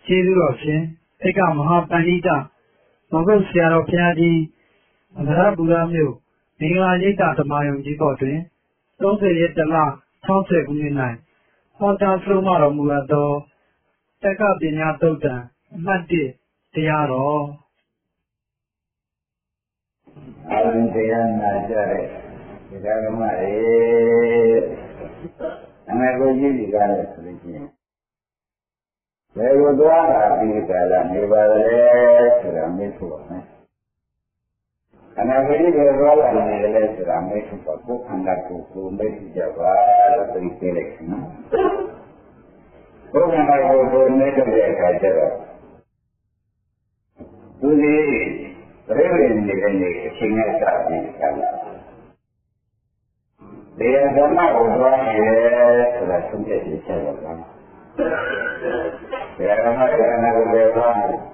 ကျေးဇူးတော်ရှင်ဧကမဟာပန္နိတမဂုတ်ဆရာတော်ဘုရားကြီးအမရပူရမြို့မင်္ဂလာရိပ်သာဓမ္မယုံကြီးပေါ်တွင်30ရက်တလ60ခုနှစ်၌ဟောကြားဆုံးမတော်မူသောတက္ကပညာသုတ်တံအမှတ်1တရားတော်အရင်တရားနာကြတဲ့ဒီဓမ္မတွေအမေကိုကြည့်ကြတယ်ဆိုလို့ရှိရင်ဘယ်လိုသွားတာဒီကလာနေပါလဲဆိုတာမေးဖို့ပါမယ်အနာဂတ်ရဲ့ရောလာနေတယ်ဆိုတာမေးဖို့ပါကိုယ်ခန္ဓာကိုယ်မေးကြပါလို့သိသေးတယ်နော်ဘုရားတော်ကိုမေးတဲ့အခါကျတော့သူဒီပြိဋိနေတဲ့နေ့အချိန်နဲ့စပြီးကလာတရားဓမ္မကိုသွားနေတယ်ဆိုတာသုံးချက်ချက်ပါလားတရားဓမ္မကနာကိုလည်းသွား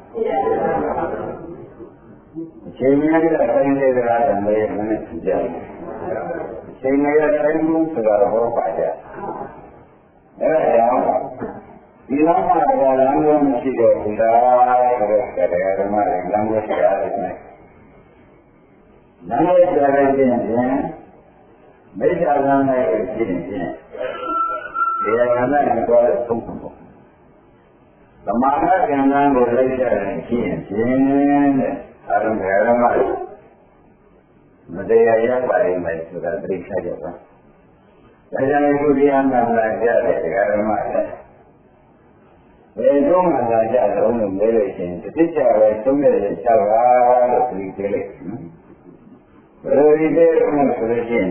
အချိန်နဲ့တိုင်းနေတာလည်းမင်းနဲ့ကြည့်အချိန်နဲ့တိုင်းမှုဆိုတာဟောပါကြအဲဒါကြောင့်ဒီလောက်မှတော့လမ်းလုံးမရှိတော့ဘူးလားဆိုတော့တရားဓမ္မတွေလမ်းကိုရှာရတယ်နဲ့လမ်းကိုရှာရခြင်းဖြင့်မိစ္ဆာလမ်းနဲ့ဖြစ်နေခြင်းတရားဓမ္မတွေတော့သုံးဖို့သမာဓိဉာဏ်ကိုလိုက်ကြရင်ဖြစ်ရင်ဖြင့်တဲ့အရုံးဓမ္မမတရားရပါလိမ့်မယ်ဆိုတာသိချကြပါဒါကြောင့်ဒီတရားနာလာကြတဲ့တရားဓမ္မတွေဘယ်တော့မှလာကြတော့လို့မေးလို့ရှိရင်တစ်ကြပဲသုံးတဲ့ချပါလို့သိသေးလိုက်နော်ဘယ်လိုဒီလိုဆိုလို့ရှိရင်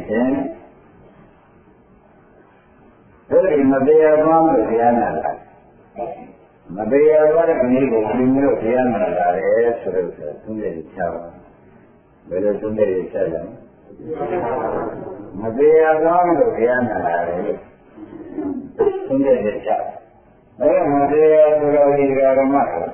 ဒီမတရားသွားလို့တရားနာလာမတရားသွားတဲ့နေ့ကိုဒီမျိုးတရားနာလာတယ်ဆိုတော့သုံးတဲ့ချပါဘယ်လိုသုံးတဲ့ချကြလဲမတရားသွားလို့တရားနာလာတယ်သုံးတဲ့ချအဲမတရားဆိုတော့ဒီဓမ္မကို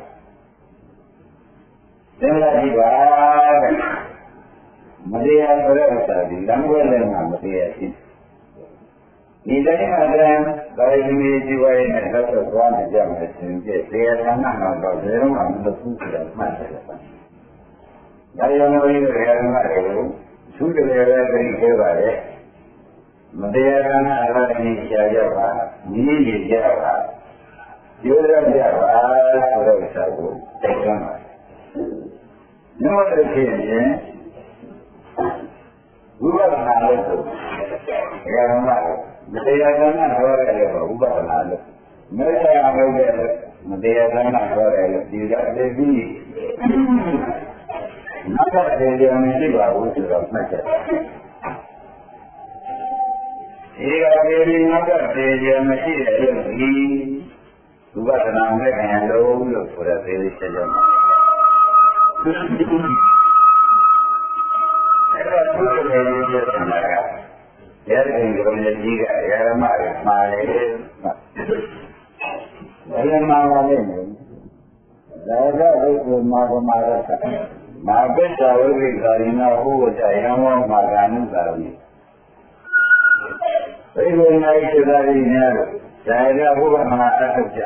သင်္လာဒီပါတဲ့မတရားဆိုတဲ့ဥစ္စာဒီလမ်းွယ်လည်းမတရားရှိဒီတိုင်းအတိုင်းဒါရီမီဒီဝိုင်းနဲ့တော့သွားနေကြမယ်ဆိုရင်တရားဌာနမှာတော့ဘယ်တော့မှမလုပ်ဘူးဆိုတာမှတ်တယ်။ဒါရောလို့ဒီဓမ္မတွေကိုသူတကယ်လည်းသိခဲ့ပါလေ။မတရားဌာနအရင်းရှားကြပါနီးနေကြပါပြောရကြပါဆိုတော့စာကိုတိုက်တွန်းပါတယ်။နောက်တစ်ချက်ရင်ဝိပဿနာလို့ဆိုတရားဓမ္မမတရားဓမ္မဟောရတယ်ကဥပဒနာလို့မတရားဟုတ်တယ်မတရားဓမ္မဟောတယ်လို့ဒီကတည်းကနောက်တော့တရားမရှိပါဘူးဆိုတော့မှတ်ချက်ဒီကတည်းကနောက်တော့တရားမရှိတယ်လို့ဒီဥပဒနာမဲ့ခံရလို့ဆိုတဲ့သေသေးချက်ကြောင့်အဲ့တော့သူ့ရဲ့ရည်ရည်ဆိုတာကရတဲ့ဒီလိုမျိုးကြီးကရမမှားတယ်ဘယ်မှာပါလဲဒါကဘုရားမှာကမှာရတာမာပိစ္ဆဝိရိကာရိနာဟောကြယံဝမာဂာနုသာရိဘိက္ခုနာဣစ္ဆာရိညာဒါကဘုရားမှာအထုတ်ကြ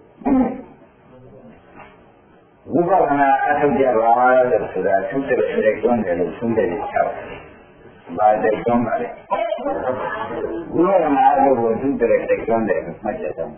ဝိပဿနာအထုတ်ကြပါလို့ဆိုတာသူတည်းတည်းကျွမ်းတယ်လို့သုံးတယ်ချောက်ပါတဲ့ကျွမ်းပါလေဝိပဿနာအထုတ်ကိုသူတည်းတည်းကျွမ်းတယ်လို့မှတ်ကြတယ်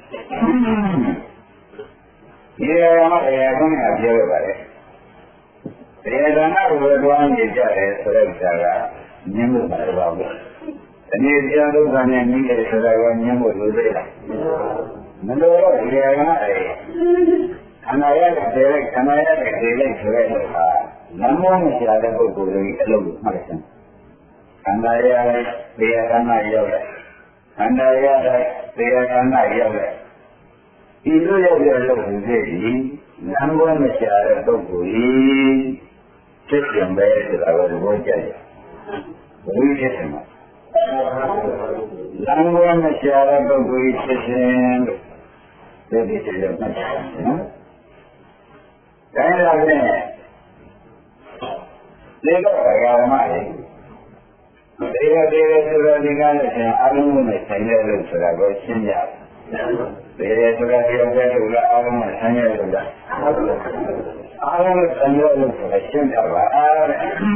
ဒီမှာတရားကောင်းတာပြောရပါတယ်တရားဓမ္မကိုတွားနေကြတယ်ဆိုတဲ့ဥစ္စာကညင်းလို့ပါတယ်ပါဘူးအနေပြန်ဒုက္ခနဲ့နိလေဆိုတာကညင်းဖို့လိုသေးလားမလိုတော့တရားဓမ္မတွေခန္ဓာရတဲ့ဒေလိုက်ခန္ဓာရတဲ့ဒေလိုက်ဆိုတဲ့အခါနမောနဲ့ကြားတဲ့ပုဂ္ဂိုလ်တွေအလုံးကိုမှတ်တယ်ခန္ဓာရတဲ့တရားဓမ္မရောက်တယ်ခန္ဓာရတဲ့တရားဓမ္မရောက်တယ်ဒီလိုရောက်တဲ့အလုံးကိုသိပြီးနမောနဲ့ကြားတဲ့ပုဂ္ဂိုလ်ကြီးဖြစ်ပြန်ပဲဆိုတာကိုသဘောကျတယ်ဘယ်လိုဖြစ်တယ်နမောနဲ့ကြားတဲ့ပုဂ္ဂိုလ်ကြီးဖြစ်ခြင်းလို့ဒီလိုမှတ်တယ်နော်တိုင်းလာတဲ့ဒီကဓမ္မတွေတရားဆိုတော့ဒီကားနဲ့အလုံးစုံနဲ့ဆိုင်ရလို့ဆိုတာကိုရှင်းရတယ် Bere sudah kira-kira juga orang hanya sudah. Orang hanya sudah cinta lah.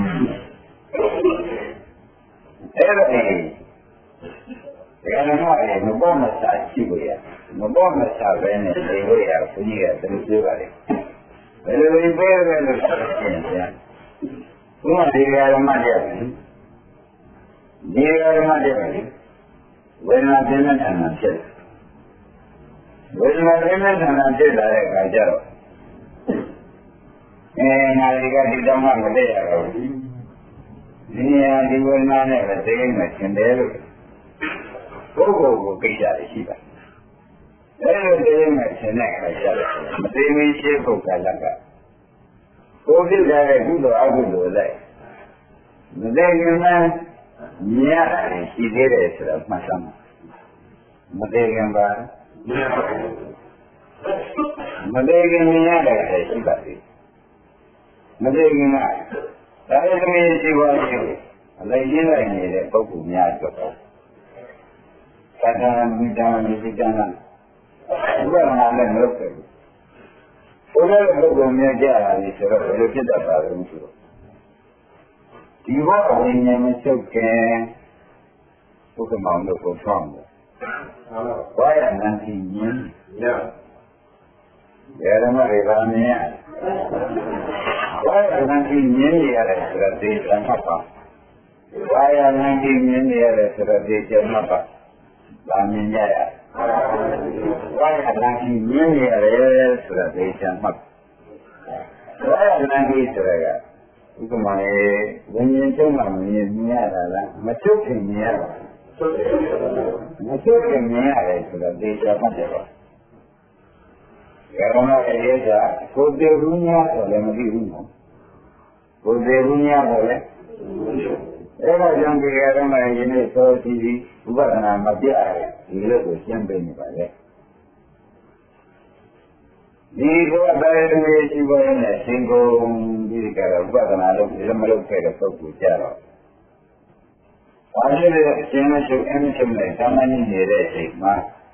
Ini. Kerana apa? Nubuat masa cipu ya. Nubuat masa benar cipu ya. Punya terus juga ni. Lebih benar ya. Semua dia ramai dia. Dia ramai dia. Benar benar jangan cek. Benar benar jangan cek dari kajar. Nalika di dalam ada ya. Ini yang di benar ni betul macam dia. Go kerja di sini. Dia macam ni kerja. Mesti mesti bukan lagi. Kau dia dulu aku dulu lagi. Mesti kita ni ada ide ada macam. Mesti kita ni ada sih. Mesti kita. Saya ni siapa ni? Lagi ni ada kau ni ada. Kadang-kadang bukan ada mereka. Orang bergumnya jalan di sana, orang tidak tahu itu. Tiba orangnya macam bukan mahu kosong. Wajah nantinya, ya mereka ni. Wajah nantinya dia ada strategi apa? Wajah nantinya dia ada strategi apa? Lain jaya. Wajah lagi ni ada sudah macam. Wajah lagi sudah. Itu mana? Bunyi cuma ni ada. Macam ni ada. Macam ni ada sudah macam. Kerana dia kau derunya boleh mesti rumah. Kau derunya boleh. Era yang kita ramai ini soal TV bukan nama dia, ini tu siapa ni pada. Di luar dari ini siapa ni singgung diri kita bukan nama dia malu kita tu bicara. Ada siapa ni sama ni ada siapa.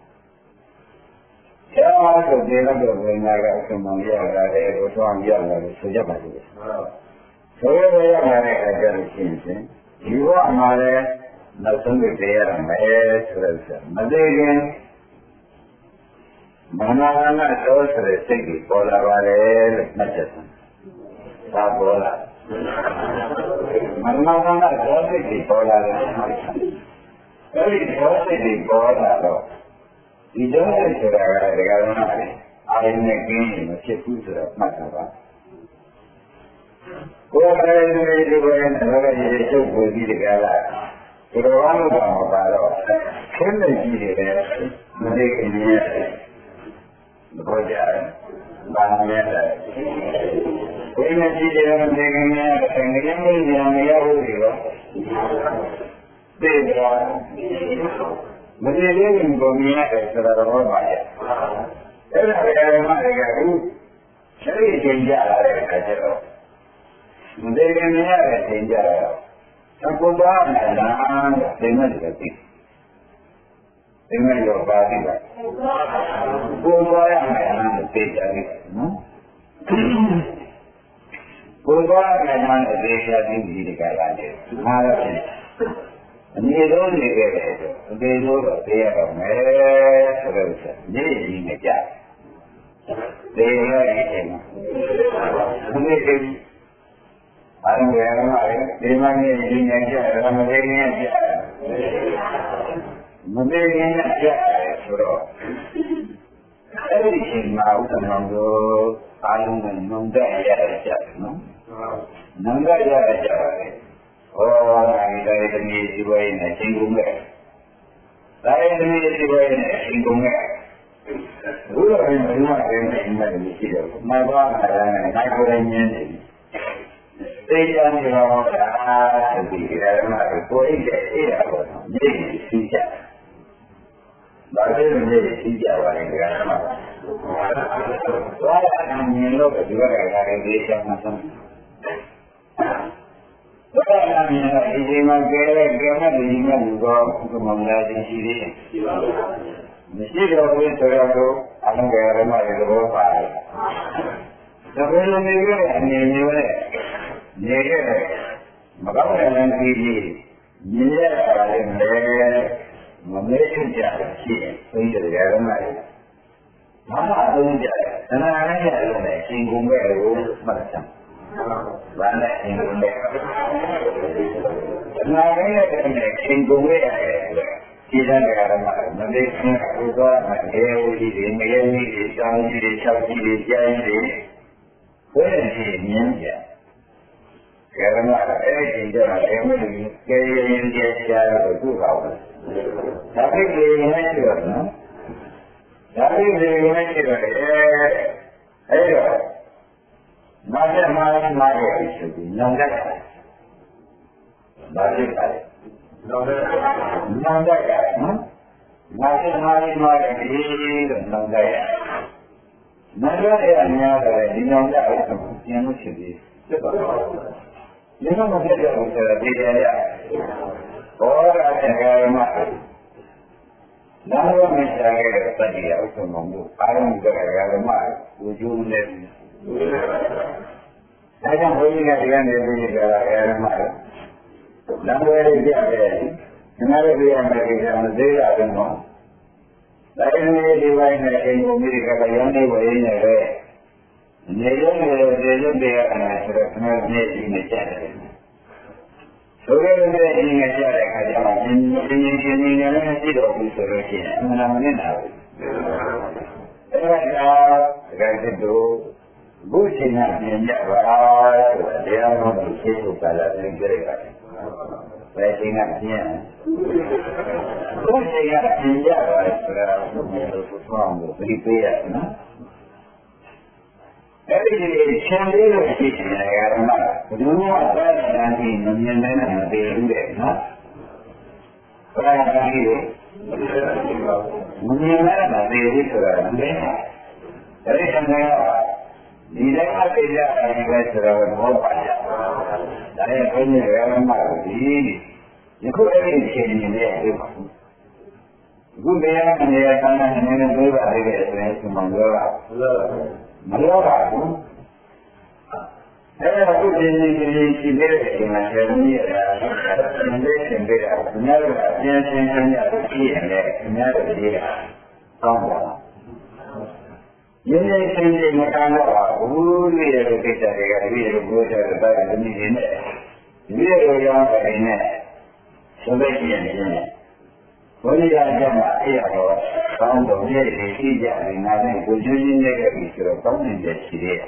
Siapa tu dia tu benar semua dia ada orang dia ada siapa dia. Saya ada ajar sini. Jiwa hamaरे नौसंग पेयर में सुरक्षा मदेगें मनाना सोच रहते कि बोला वाले नचसन साफ बोला मनाना सोच कि बोला कभी सोच कि बोला तो इधर से चला गया ना आई ने कहीं मुझे पूछ रहा मतलब Kau ada yang juga yang ada yang cukup di negara. Kalau orang orang baru, kena jadi mereka ini berjalan banyak. Kena jadi mereka ini yang juga. Beda. Mereka ini punya sesuatu banyak. Kalau mereka itu, saya jangan ada kerja. Mereka ni ada tinggal. Sampai mana dengan jadi. Dengan jawab dia. Bukan yang terjadi. Bukan yang terjadi di negara ini. Malah ni dulu ni kerja. Dia dulu dia kerja. Ni kerja. Dia ini. Ini Orang yang mana? Di mana ini aja, orang ini aja. Mungkin ini aja, suruh. Tapi sih mau tenanggo, alung nunggu aja, no? Nunggu aja. Oh, dari ini jiwa ini singgungnya. Dari ini jiwa ini singgungnya. Ular ini rumah ini tidak. Maka ada orangnya. Saya ni orang dah tidak nak boleh jadi apa? Jadi sijak. Baru jadi sijak orang negara. Soalan yang lo juga kadang-kadang dia macam. Soalan yang ini macam kerana dia juga untuk mengajar diri. Mesti Chỉ có cái số lượng đó, anh cái mà cái đó phải. Cho nên là người nhiều đấy, nhiều đấy, mà các bạn làm gì, nhiều là để mà mấy chuyện gì, bây giờ cái mà nó tôi vậy, nó nói là này, xin cũng về rồi mà chẳng, bạn này xin cũng về, nó nói là này xin cũng về, chỉ là cái mà nó biết cái đó mà cái gì thì mấy cái gì trong gì thì sau gì thì chơi gì, với lại gì nhỉ? Cái mà cái gì đó là cái của chú cậu, đã biết gì mấy chuyện nữa. Jadi begini kita macam itu, nongak, balik, nongak, macam itu nongak. Nongak yang ada di nongak itu yang mesti ini mungkin ada dia. Orang yang Nama misalnya tadi ya, itu mungkin paling beragama ujung dari. Saya punya dengan dari agama. Nama dia ada. Kenapa dia mereka mesti agama? Lain dia lain yang mungkin kata yang ni boleh ada. Dia anak sudah ini cakap. Sebenarnya ini ada kerja ini yang tidak bisa berjalan. Mana nak? Kerja itu bukannya hanya berat, dia mahu sesuatu pada negara. Bukannya hanya berat, sesuatu beripaya. Jadi cendera sih karena dunia ada nanti menyenangkan nanti enggak, orang lagi menyenangkan nanti itu enggak. Jadi cendera di dalam kerja kita selalu berapa. Saya punya karena ini, itu ini dia. Gue dia karena ini berbeda dengan semua orang. Malah aku, saya aku jadi sendiri dengan sendiri, sendiri. Benar, hanya dia, kamu. Ini sendiri macam apa? Dia kita dia buat apa ini? Dia yang ini, sebenarnya. Boleh aja mak, iya loh. Kamu boleh tidak dengan tujuannya gitu, kamu tidak sih.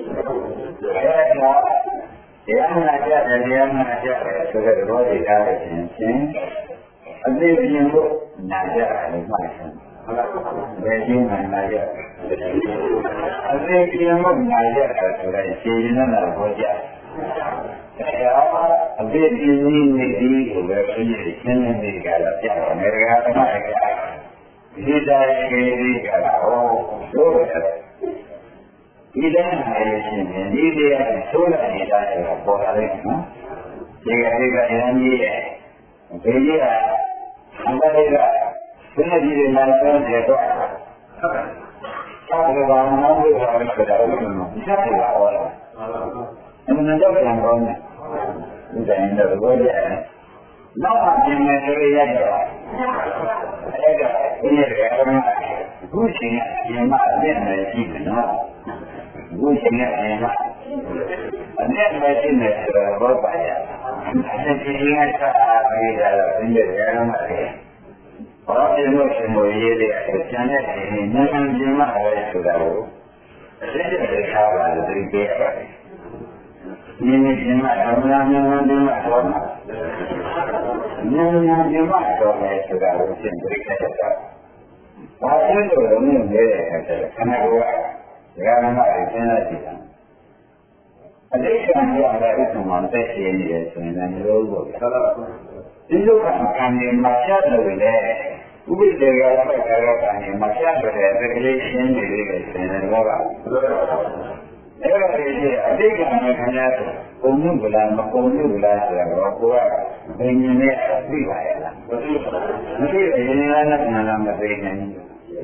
Dia mengajar, sudah boleh ada sini. Ada yang mengajar macam, jadi mengajar. Ada yang mengajar sudah sini nak belajar. Ada ini berarti ini kalau jangan mereka tidak kiri kalau tidak ini dia sudah tidak boleh, jika yang dia, dia anda sudah jadi manusia dia tu, kalau orang mampu orang berdalam, siapa orang? Menunjuk yang mana? Bukan yang berbeda. Nama yang berbeda adalah ini kerana bukannya yang mana yang mana, bukannya yang mana. Ada yang berbeda. Ada yang ada yang mana. Orang yang semua dia kerjanya ini memang cuma ada sudah. Saya tidak sabar dari dia. Ini cuma orang cuma orang. Ini cuma orang sudah urusan berkata. Pasal itu orang dia kata, karena gua sekarang ada channel dia. Ada yang ada itu mantai ini dia sebenarnya logo. Itu kan kami masyarakat boleh. Ubi jaga apa cara kami masyarakat regulation dia sebenarnya logo. Ada yang hanya umum bulan bahawa ini pribadi. Jadi ini anak dalam bahasa ini.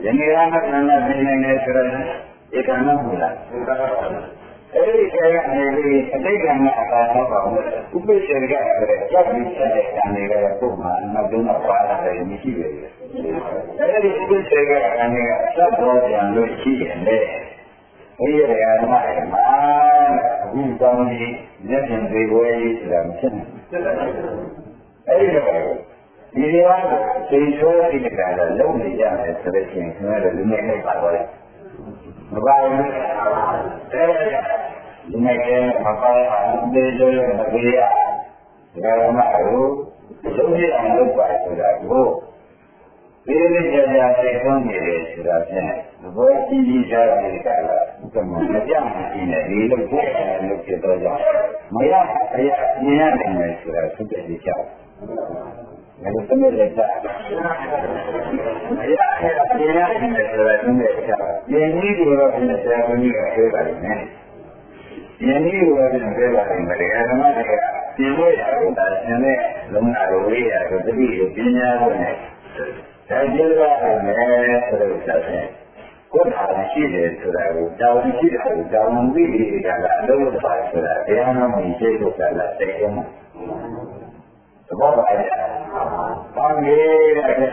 နေ့ကမှသံဃာပြင်နေတယ်ဆိုတော့ဧကမဟုတ်လားအဲ့ဒီကကနေပြီးအတိတ်ကမှာအပါတော့ပါဘူးဥပိ္ပစေကဆိုတဲ့ကြောက်ပြီးဆက်တဲ့ကံတွေကပုံမှန်နောက်တုန်းကပါလာတယ်မရှိပဲအဲ့ဒီဥပိ္ပစေကကနေကသတ်တော်ပြန်လို့ရှိရင်လေဘုရားတရားဓမ္မတွေမှာအခုကောင်းကြီးမျက်ပြင်သေးပွဲကြီးဆိုတာမဖြစ်နိုင်အဲ့ဒီတော့ဒီလိုသိဆိုးဒီကံတော့လုံနေကြတယ်ဆိုလို့ရှိရင်ခင်ဗျားတို့လူငယ်လေးပါတော့လေမပါဘူးအဲ့ဒါလူငယ်လေးမပါဘူးဒီလိုမပြေရဒါကမှလို့လုံနေအောင်လုပ်ပါဆိုတာကိုဒီလိုကြာကြာသိဆုံးနေတယ်ဆိုတာဖြင့်ဘောကြီးကြီးစားတဲ့ကံကဘုကမမကြမ်းမရှိနဲ့ဒီလိုပို့တယ်လို့ဖြစ်တော့ကြောင့်မရအရာမြင်ရတယ်ဆိုတာသုတ္တိကြောင့်ငါတို့သမီးလက်စားမရအရာမြင်ရတယ်ဆိုတာသုတ္တိကြောင့်ယဉ်ကြီးကိုတော့ပြန်ဆရာမကြီးကပြောပါလိမ့်မယ်ယဉ်ကြီးကိုတော့ပြန်ပြောပါလိမ့်မယ်ဓမ္မတွေကပြင်လို့ရတော့ဒါဆင်းတဲ့လုံးနာကိုဝေးရတော့တတိကိုပညာကိုနဲ့ဒါကျေးဇူးပါတယ်ဆိုတော့ဆက်တယ်ကိုယ်ဟာရှိတယ်ဆိုတာကိုတောင်းရှိတယ်ကိုတောင်းပြီးဒီကလာလို့ပါဆိုတာတရားနာမည်ရှိလို့ကလာတဲ့ကမှာသဘောပါရဲ့။ဘာကြီး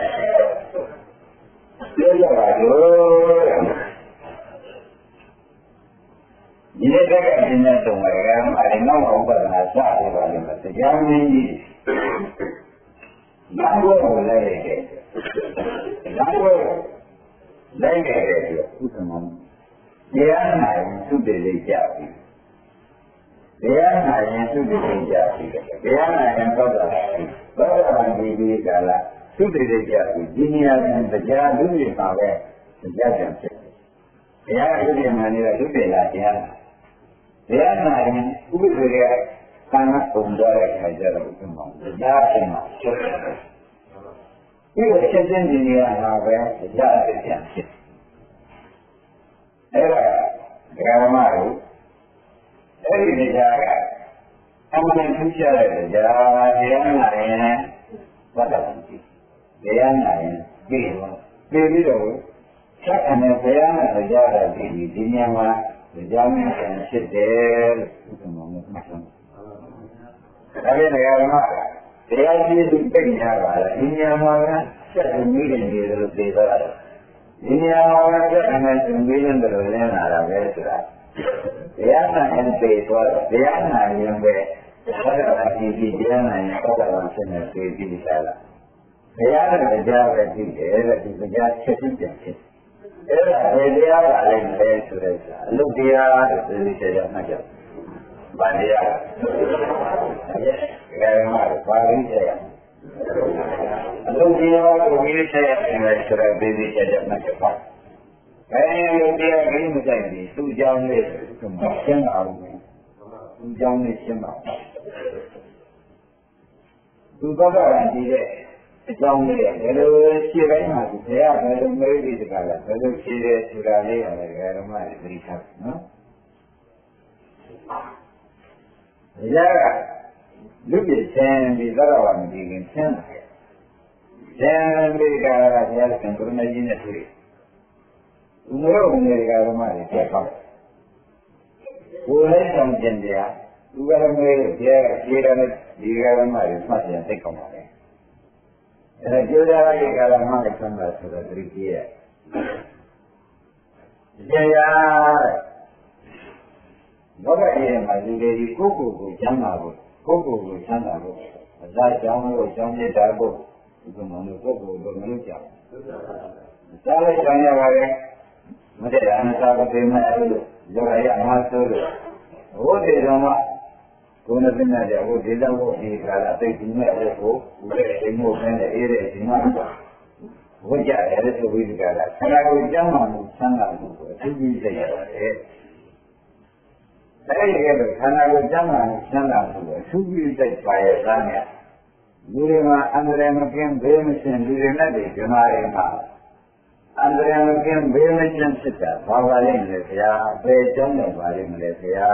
လဲပြောကြပါလို့ဒီနေ့ကပြင်းတဲ့တုံးကအဲဒီနောက်ဥပဒနာစတယ်ပါလိမ့်မယ်။တရားမင်းကြီးဘာလို့လဲတဲ့။ဘာလို့လိုက်ခဲ့တဲ့အတွက်ဥက္ကမတရားနာရင်သုတေလေးကြပြီတရားနာရင်သုတေလေးကြပြီတရားနာရင်သောတာပန်သောတာပန်ဒီကလာသုတေလေးကြပြီဒီနေရာမှာတရားလူတွေပါပဲတရားကြံဖြစ်တရားဥပဒေမှန်နေတာသုတေလာတရားနာရင်ဥပဒေကကာမပုံတော်တဲ့ခါကျတော့ဥက္ကမတရားရှင်မှာဖြစ်တယ်ဒီလိုချက်ချင်းဒီနေရာမှာပဲကြားရပြန်ဖြစ်အဲ့ဒါဓမ္မတို့အဲ့ဒီတရားကအမှန်ထူးခြားတဲ့တရားနာရင်သတ္တဝါကြီးတရားနာရင်ပြီးတော့ချက်အနေဘုရားနဲ့ကြားရတဲ့ဒီနေရာမှာကြားမြင်ဖြစ်တယ်လို့ဥပမာနဲ့မှတ်ထားဒါပေမဲ့ဓမ္မတရားကြီးသူသိညာပါလားဒီနေရာမှာဆက်ပြီးမိတယ်နေတယ်လို့သိသွားတယ်ဒီနေရာမှာဆက်အမှန်ရှင်ပြီးတယ်လို့လင်းလာတာပဲဆိုတာတရားနာရင်သိသွားတယ်တရားနာရင်ပဲဘာသာဒီတရားနာရင်ဘာသာဖြစ်နေသိပြီးကြလားတရားနဲ့ကြားပဲသိတယ်တဲ့ဒီတရားချက်ချင်းပြန်ဖြစ်အဲ့ဒါဘယ်တရားကလည်းလဲဆိုတဲ့အလုတ်တရားလို့သိသိချာမှတ်ကြဗန္တရားဓမ္မပါဠိတရားအလုံးတရားကိုဝိသေယနဲ့ဆိုတဲ့ဒေသချက်မှတ်ချက်ပါအဲဒီတရားကြီးမကြိုက်ဘူးသူ့ကြောင့်လေးသူမရှင်းအောင်သူ့ကြောင့်လေးရှင်းပါသူတော့ကဒီတဲ့အကြောင်းလေးဘယ်လိုရှင်းတိုင်းမှာဒီတရားဘယ်လိုမေးပြီးတကလားဘယ်လိုရှင်းရဲဆိုတာလေးရတယ်ဓမ္မတွေသိထားနော်တရားကလူပြည့်ချင်းဒီသရဝမဒီခင်ဆင်းတယ်။ဆင်းပြီးကြတာဘုရားရှင်ကရုဏာကြီးနဲ့တွေ့တယ်။ဦးမိုးဝင်တွေကဓမ္မတွေတက်ပေါက်။ကိုယ်လည်းဆောင်ကျင်တရားသူကလည်းမေးတရားကခြေတော်နဲ့ဒီကဓမ္မတွေမှတ်ပြန်သိကောင်းပါလေ။အဲဒါကျိုးသားရဲ့ကာလမှလည်းဆန်းတာဆိုတော့သတိကြီးရဲ့။တရားဘောဂရဲ့မှာဒီလေဒီကိုကျမ်းပါဖို့ကိုချမ်းသာဖို့အစာကြောင်းလို့ကြောင်းမြတ်တာဖို့ဒီကမှလို့ကိုတော့မလုပ်ကြဘူး။စားလိုက်ကြောင်းရပါလေ။မတည့်အနာသာကိုသိမဲ့လို့ယောဂရအမှားဆိုလို့ဘုဒ္ဓတော်မှာကိုယ်နဲ့သိတဲ့ဟိုဒေသဘုဒီကာလအသိဒီမဲ့တဲ့ကိုဘုရားအိမ်မို့ပဲအေးတဲ့ဒီမှာဝိကြရတယ်ဆိုပြီးဒီကာလဆရာကိုကျမ်းမှမှုချမ်းသာမှုကိုအထူးကြီးသိရတယ်။အဲဒီကခန္ဓာကိုယ်ကျမ်းမာချမ်းသာလို့အထူးပြုစိတ်ပါရဲ့သားနဲ့လူတွေမှာအန္တရာယ်မကင်းဘေးမရှင်လူတွေနဲ့ဒီဇမားတွေမှာအန္တရာယ်မကင်းဘေးမရှင်ဖြစ်တာဘာပါလိမ့်လဲဆရာဘယ်ကြောင့်လဲပါလိမ့်မလဲဆရာ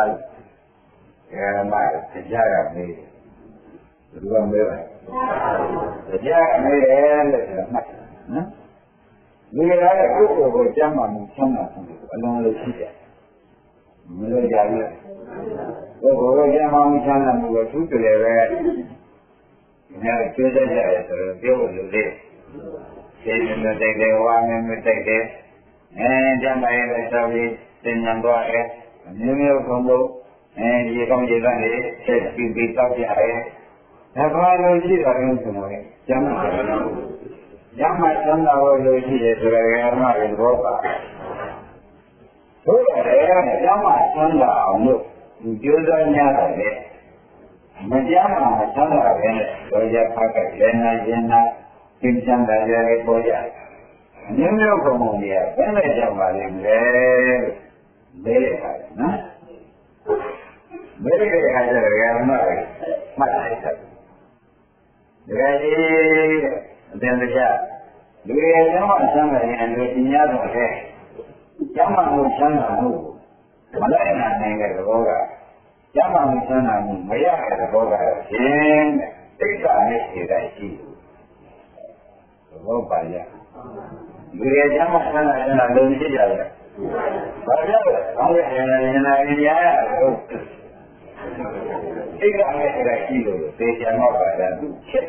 ဓမ္မတရားကမေးတယ်ဘယ်လိုမေးလဲတရားကမေးတယ်လို့ဆိုမှတ်နော်လူရတဲ့ကိုယ်ကိုကျမ်းမာမှုချမ်းသာမှုအလုံးလို့ရှိတယ်မလို့ကြဘူးကိုယ်ကိုကျမ်းမာမှုချမ်းသာမှုကိုသူ့တည်းပဲညာကျိုးတဲ့ရတယ်ဆိုတော့ပြောလို့လေစေတနာတိုက်တယ်ဝါမင်းမတိုက်တယ်ကျမ်းမာရေးလည်းဆောက်ပြီးသင်္ကြန်သွားတယ်မျိုးမျိုးကုန်လို့ရေကောင်းရေသားတွေဆက်ပြီးတောက်ကြတယ်ဒါဘာလို့ရှိတာလဲဆိုတော့ကျမ်းမာတယ်ကျမ်းမာချမ်းသာလို့ရှိတယ်ဆိုတော့ဓမ္မရဲ့ဘောပါဘုရားရဲ့ကျမ်းမာချမ်းသာအောင်လို့ဒီကြိုးစားများတယ်မကျမ်းမာချမ်းသာပဲတော့ရဖတ်ခဲ့လည်းနာရင်နာသင်္ချမ်းသာရဲ့ပေါ်ကြအမျိုးမျိုးကုန်ကုန်တွေကဘယ်နဲ့ကြောက်ပါလိမ့်လဲလဲရတယ်နော်ဘယ်လိုလဲခါကျတော့ဓမ္မရဲ့မှတ်လိုက်တယ်ဒါကြီးအတင်တရားလူရဲ့ကျမ်းမာချမ်းသာရင်လူပညာတော်တဲ့ကျမ်းမာမှုချမ်းသာမှုမလိုက်နိုင်တဲ့သဘောကကျမ်းမာမှုချမ်းသာမှုမရတဲ့သဘောကရှင်တိတ်တာနဲ့ရှိတိုင်းရှိသဘောပါရလူရဲ့ကျမ်းမာချမ်းသာရင်လုံးရှိကြတယ်ဘာကြောင့်ကောင်းတဲ့ဉာဏ်ဉာဏ်ရရတယ်ိတ်ကနဲ့ရှိတိုင်းရှိလို့သေချာတော့ပါတာသူချက်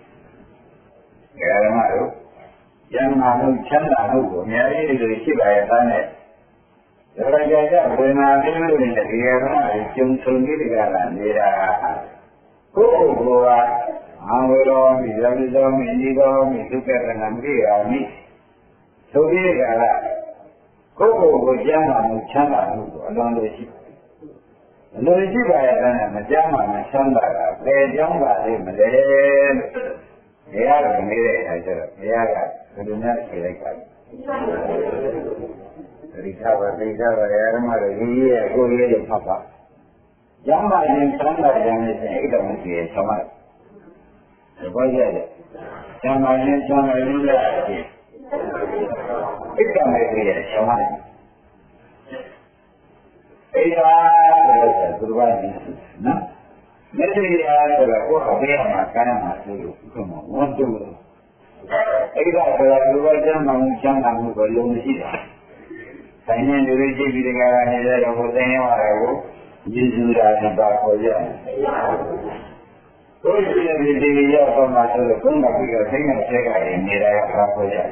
တယ်ဓမ္မတို့ကျမ်းမာမှုချမ်းသာမှုကိုအများကြီးတွေရှိပါရဲ့သားနဲ့ဒါကြကြဝေနာပြီးလို့နေတဲ့ဒီဓမ္မတွေကျုံဆုံပြီးကြတာနေတာကိုယ်ကိုယ်ကအာဝေရောမိရမိသောမိဒီသောမိဒုက္ခကနာမိရာမိဆိုပြီးကြတာကိုယ်ကိုကျမ်းမာမှုချမ်းသာမှုကိုအလွန်လို့ရှိအလိုရှိပါရဲ့သားနဲ့မကျမ်းမာမှချမ်းသာတာဘယ်ကြောင့်ပါလိမ့်မလဲဘုရားကနေတဲ့အခါကျတော့ဘုရားကဘယ်လိုများဖြေလိုက်ပါလဲဒီသာဝတိသာဝရဓမ္မတို့ဒီရဲ့ကိုယ်ရဲ့ဖတ်ပါကျမ်းမာရင်ချမ်းသာခြင်းနဲ့အိတ်တော်မကြီးရဲ့ဆမတ်ဘောရတယ်ကျမ်းမာရင်ချမ်းသာခြင်းနဲ့အိတ်တော်မကြီးရဲ့ဆမတ်အိတ်တော်ဆိုတော့ဘုရားကြီးနော်မသိရတော့ကိုယ်အပေးမှာကမ်းမှာဆိုလို့ဘုရားဝန်တူအဲ့ဒါဆိုတော့လူ့ဘကျမ်းမှာချမ်းသာမှုကိုလုံးမရှိတာဆိုင်ရင်လူတွေကြည့်ပြီးတကယ်နေတဲ့တော့ဘုသိရပါတယ်ကိုယေရှုရာနဲ့ပါခေါ်ကြကိုယ်ကြည့်တဲ့ဒီရောက်တော့မှဆိုတော့ဘုန်းတော်ကြီးကသိနေဆဲကနေတာကပါခေါ်ကြ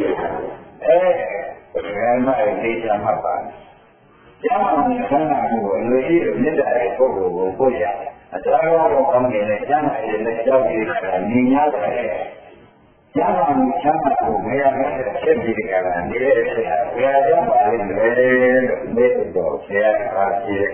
ဘယ်မှာဒီချမ်းမှာပါကျမ်းမှာချမ်းသာမှုကိုလူကြီးမြတ်တဲ့ပုဂ္ဂိုလ်ကိုပို့ရတယ်အတော်တော်ကောင်းနေတဲ့ကျမ်းမာရေးနဲ့ကြောက်ကြည့်တာညီညာတယ်ကျမ်းမာမှုချမ်းသာကိုမရတဲ့ဖြစ်ပြီးကြတာနေတဲ့ဆရာဘုရားကြောင့်ပါလိမ့်မယ်လို့မေတ္တာတော်ဆရာအားဖြင့်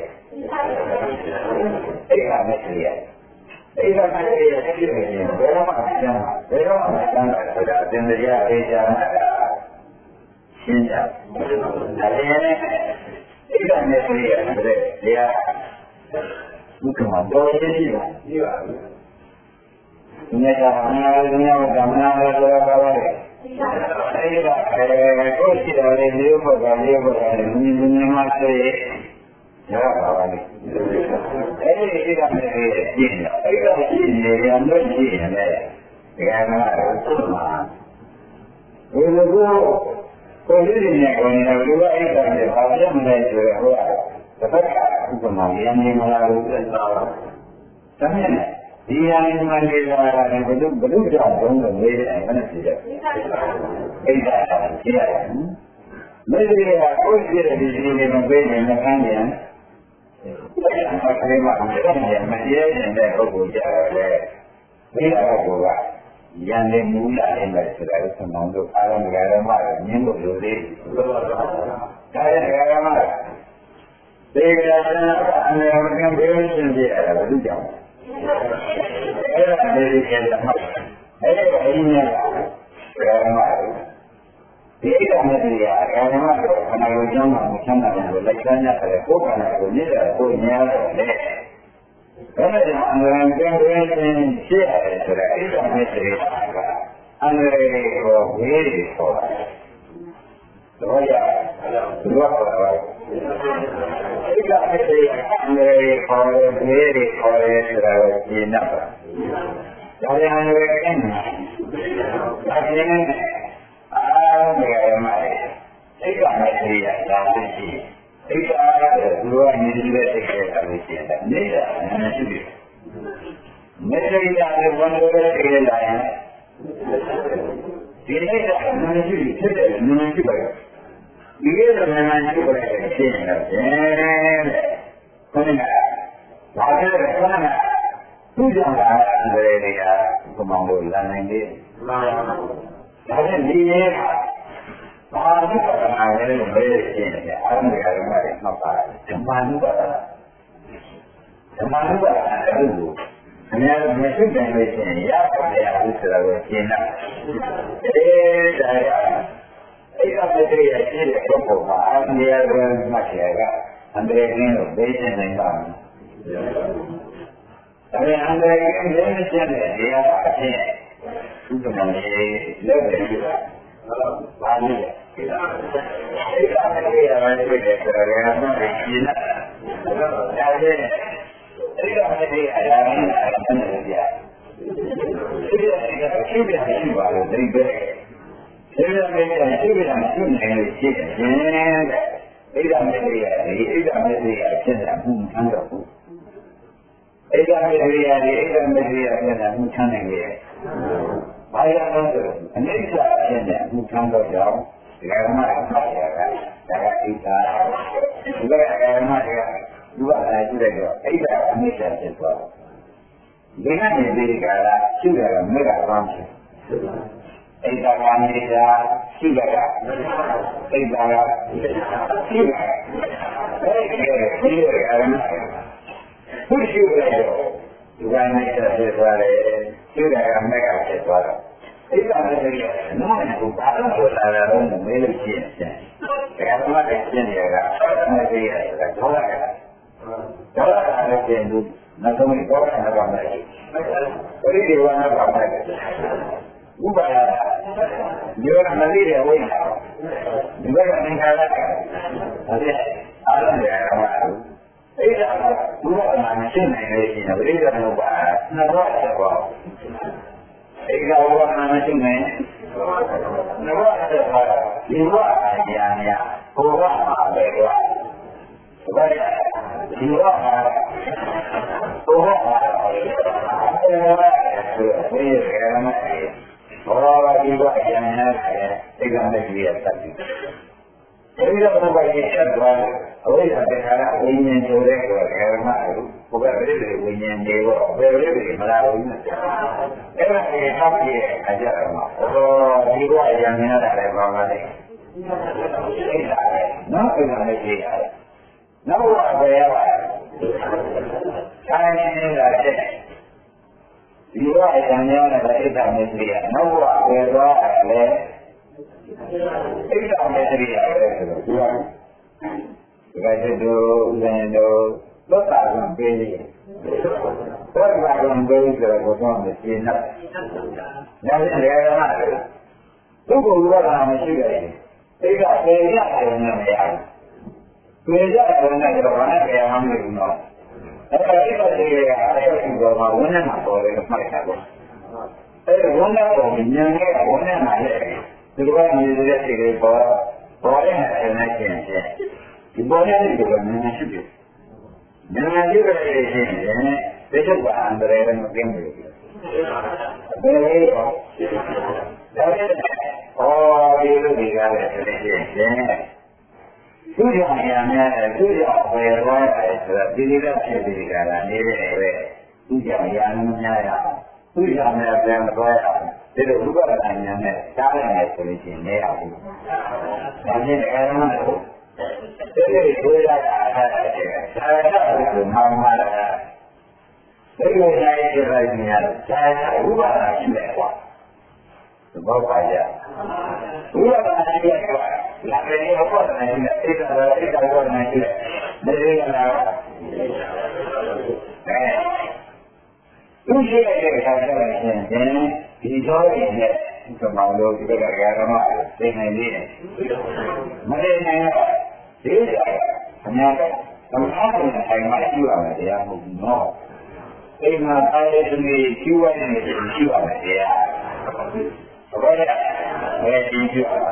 အဲ့ဒါနဲ့ဆရာအဲ့ဒါနဲ့ဆရာဖြစ်နေရင်ဘယ်တော့မှကျမ်းမာဘယ်တော့မှကျမ်းမာဆိုတာအတင်တရားအေးချမ်းတာရှင်းကြဒါလည်းအဲ့ဒါနဲ့ဆရာတဲ့တရားဘုရားတော်ရည်ရှိပါဘူး။ဒီနေ့ကငါတို့ညောင်းကမနာလို့ပြောပါပါလေ။အဲဒီကကိုရှိတော်လေးမျိုးပေါ်ကလေးပေါ်ကမြင်မှဆိုရင်ရပါပါလိမ့်။အဲဒီကလည်းကြည့်နေ။အဲဒီကကြည့်နေရလို့ကြည့်နေတယ်။ဒီကနေ့တော့မှာဘယ်လိုကိုကြည့်နေကိုနေတော့ဒီကအဲ့ဒါနဲ့ဘာဖြစ်မလဲဆိုတော့ဟိုကတစ်ခါဥပမာရင်းနေမလားလို့ပြောတာပါ။ဒါနဲ့ဒီဟာနဲ့မှနေတာကဘယ်လိုကြောင့်ဘုံလို့နေတယ်မနဲ့ဖြစ်တယ်။အဲ့ဒါကြည့်ရတယ်။မေဒီကကိုကြည့်တဲ့ဒီလေးမပေးနေနဲ့ခန်းပြန်။အဲ့ဒါကလေးမှမရဲနေတဲ့ပုဂ္ဂိုလ်ကြတယ်။ဒီပုဂ္ဂိုလ်ကရန်နေမူလာနေတယ်ဆိုတာကိုဆံမောင်းတို့အားလုံးဓမ္မတွေညင်းလို့လို့သေး။ဒါရဲ့ဓမ္မတွေဒီကနေ့အမေရိကန်ပြည်ရှင်ပြရတာဘယ်လိုကြောင့်အဲ့ဒါအမေရိကန်ဓမ္မအဲ့ဒါအင်းနဲ့ဓမ္မဒီကနေ့ဒီဓမ္မတို့ခန္ဓာကိုယ်ကြောင့်မှချမ်းသာတယ်လို့လိုက်စားရတယ်ကိုယ်ခန္ဓာကိုယ်မြစ်တယ်ကိုယ်ညာတယ်လေအဲ့ဒါကြောင့်အမေရိကန်ပြည်ရှင်ပြရတယ်ဆိုတာအဲ့ဒါနဲ့တည်းကအမေရိကန်ကိုဝေးတယ်ဆိုတာတော့ရဘုရားခေါ်တာဒီကအမေအမေခေါ်တယ်ဝေးတယ်ခေါ်တယ်ဆိုတာကိုရှင်းတော့ဒါလည်းအမေကင်းတယ်ဒါချင်းအားအိက္ခမထေရသာသိရှိအိက္ခကတော့သူကနေနေတဲ့အိက္ခကလည်းရှင်းတယ်နေတာမရှိဘူးမေတ္တာနဲ့ဝန်တော်ရဲ့တကယ်လာရင်ဒီနေ့ကမရှိဘူးဖြစ်တယ်မရှိပါဘူးဒီလိုမရှိဘူးလည်းရှင်းတယ်ခေါင်းကဘာလဲခေါင်းကသူ့ကြောင့်လာတယ်တွေကဘုမောင်တို့လာနိုင်တယ်ဒါနဲ့ဒီနေ့ဘာလို့ကနာလဲလို့မေးရှင်းတယ်အားလုံးကလည်းမှတ်ပါတယ်ဓမ္မနုပါဒဓမ္မနုပါဒအဲ့လိုအများကြီးမရှိတယ်လို့ရှင်းရပါတယ်အခုဆိုတာကိုရှင်းတာဒါရအဲ့ဒါပဲတည်းရရှင်းတဲ့ပုဂ္ဂိုလ်မှာအများကြီးမှတ်ရကအန္တရာယ်ကင်းလို့သိနေနိုင်ပါမယ်အဲ့ဒါအန္တရာယ်ကင်းနေချက်တဲ့နေရာအဖြစ်ဥပမာလေးလက်တွေပြတာဘာလို့လဲအဲ့ဒါလည်းရမယ်ဖြစ်တယ်ဆိုတော့လည်းမှတ်ပြီးရှင်းတာဒါလည်းအဲ့ဒါလည်းအရာကြီးအမှန်တရားပြအဲ့ဒါကရှိပြန်ရှိပါလို့သိတဲ့အဲ့ဒါလည်းရှိပြန်ရှိနေလို့ရှိတယ်အဲ့ဒါလည်းဒီအဲ့ဒါလည်းဖြစ်တာဘူးထမ်းတော့ဘူးအဲ့ဒါလည်းဒီအဲ့ဒါလည်းဖြစ်တာဘူးထမ်းနိုင်ရဲ့ဘာရအောင်ဆိုအနိစ္စဖြစ်နေဘူးထမ်းတော့ကြောင်းဒီကမှအမှားရတာဒါကအိဒါဒီကမှကလူကလည်းကြည့်လိုက်တော့အိဒါအနိစ္စဖြစ်သွားဒီကနေဒီကလာရှိတယ်ကမေတ္တာကောင်းတယ်အိဒါကမေတ္တာရှိတယ်ကအိဒါကရှိတယ်အဲ့ဒီဒီအရမဘုရှိတယ်ဒီကနေဖြစ်သွားတယ်ရှိတယ်ကမေတ္တာဖြစ်သွားတော့အိဒါလည်းဒီနာမကိုဘာလို့လာတာလဲမေးလို့ရှိရင်ဒါကမှလည်းရှင်းရတာအဲ့ဒီကတော့ရတယ်တော့လည်းရှင်းလို့နောက်ဆုံးတော့လည်းပါမယ်ပရိဒီဝါနာပါမယ်ဥပါယဒီကမလေးတွေဝိညာဒီကသင်္ခါရကအဲ့ဒီအားလုံးတွေအမှားအဲ့ဒါကဘုရားနာမရှိနိုင်လို့ရှိရင်ပရိဒီဝါနာပါနှစ်တော့ဆက်ပါအဲ့ဒါဘုရားနာမရှိနိုင်တော့ဆက်ပါဒီဘဝအရာများဘုရားမှာပဲကွာဘာလဲဒီဘဝမှာဘုရားမှာဘယ်ရယ်မှာဘောရာဒီဘဝအရာများတဲ့ဒီကနေ့ကြီးရတတ်တယ်အဲဒီတော့ဘာကြီးချက်သွားအဝိဇ္ဇာတေခါရဝိညာဉ်ဆိုတဲ့ကောဓမ္မဘုရားပြည့်တဲ့ဝိညာဉ်တွေကိုဘယ်လိုလဲမလားဘူးအဲ့ဒါကိုထောက်ပြည့်အကြရမှာဘောဒီဘဝအရာများတာလည်းပါပါလေအဲ့ဒါနော်အဲ့ဒါလည်းကြည့်ရတယ်နောက်ဘဝပဲရပါဆိုင်နေတာတဲ့ဒီဘဝအရာများတာလည်းအဲ့ဒါမျိုးကြည့်ရနောက်ဘဝပဲသွားတယ်လေအိဒါမေတ္တိရတယ်ဆိုတော့ဒီကဒီကတို့ဥဒ္ဒင်တို့သောတာပန်ပေးတယ်သောတာပန်ပေးဆိုတော့ဘုရားမရှင်းတော့ညနေရမှာသူ့ကိုယ်ကမရှိခဲ့ဘူးအိဒါပေရတယ်နဲ့မရဘူးပေရတယ်နဲ့တော့ဘာနဲ့ကြမ်းမလို့နော်အဲ့ဒါအိဒါတွေအဲ့ဒီဘောမှာဝန်းထဲမှာပေါ်တယ်မှတ်တာပေါ့အဲ့ဒီဝန်းထဲပေါ်ညံခဲ့ဝန်းထဲမှာလည်းဒီလိုနေတဲ့စိတ်တွေပေါ်တဲ့အဲ့ဒါချင်းဒီပေါ်နေတဲ့ဒီလိုမျိုးရှိတယ်။နာမည်ကြည့်ရတဲ့ချင်းဒီချက်ကအန္တရာယ်မကင်းဘူး။ဘယ်လိုလဲ။ဒါနဲ့ဒီလိုဒီကားတဲ့ချင်းသူ့ကြောင့်ရမယ်သူ့ကြောင့်ဝယ်သွားတယ်ဆိုတာဒီလိုဖြစ်ဒီကလာနေတဲ့ပဲသူ့ကြောင့်ရမ်းများရသူ့ကြောင့်လည်းပြန်မသွားရဒီလိုဥပဒနာဉာဏ်နဲ့ကြားရတယ်ဆိုလို့ရှိရင်မရဘူး။ဒါနဲ့အဲဒါကိုဒီလိုရတာအဲ့ဒါဆရာကမှန်မှန်လား။ဒီလိုနိုင်ကြလိုက်နေရတယ်။ဆရာကဥပဒနာရှိတယ်ကွာ။သဘောပါကြ။ဥပဒနာရှိတယ်ကွာ။လာတယ်ဥပဒနာရှိတယ်။အဲ့ဒါဥပဒနာရှိတယ်။ဒီလိုလား။သူရှိတဲ့အခါကျတော့ရှင်ဒီတော့ရင်နဲ့ဒီမောင်တို့ဒီကရရမသိနေနေမနေနိုင်တော့ဒီကအများကသမထနဲ့ဆိုင်မှရှိရမယ်တရားမဟုတ်ဘူးနော်အိမ်မှာတိုင်းတဲ့သူတွေကျူးဝိုင်းနေတယ်ရှိရမယ်တရားဘာလဲဒီကျူးရမယ်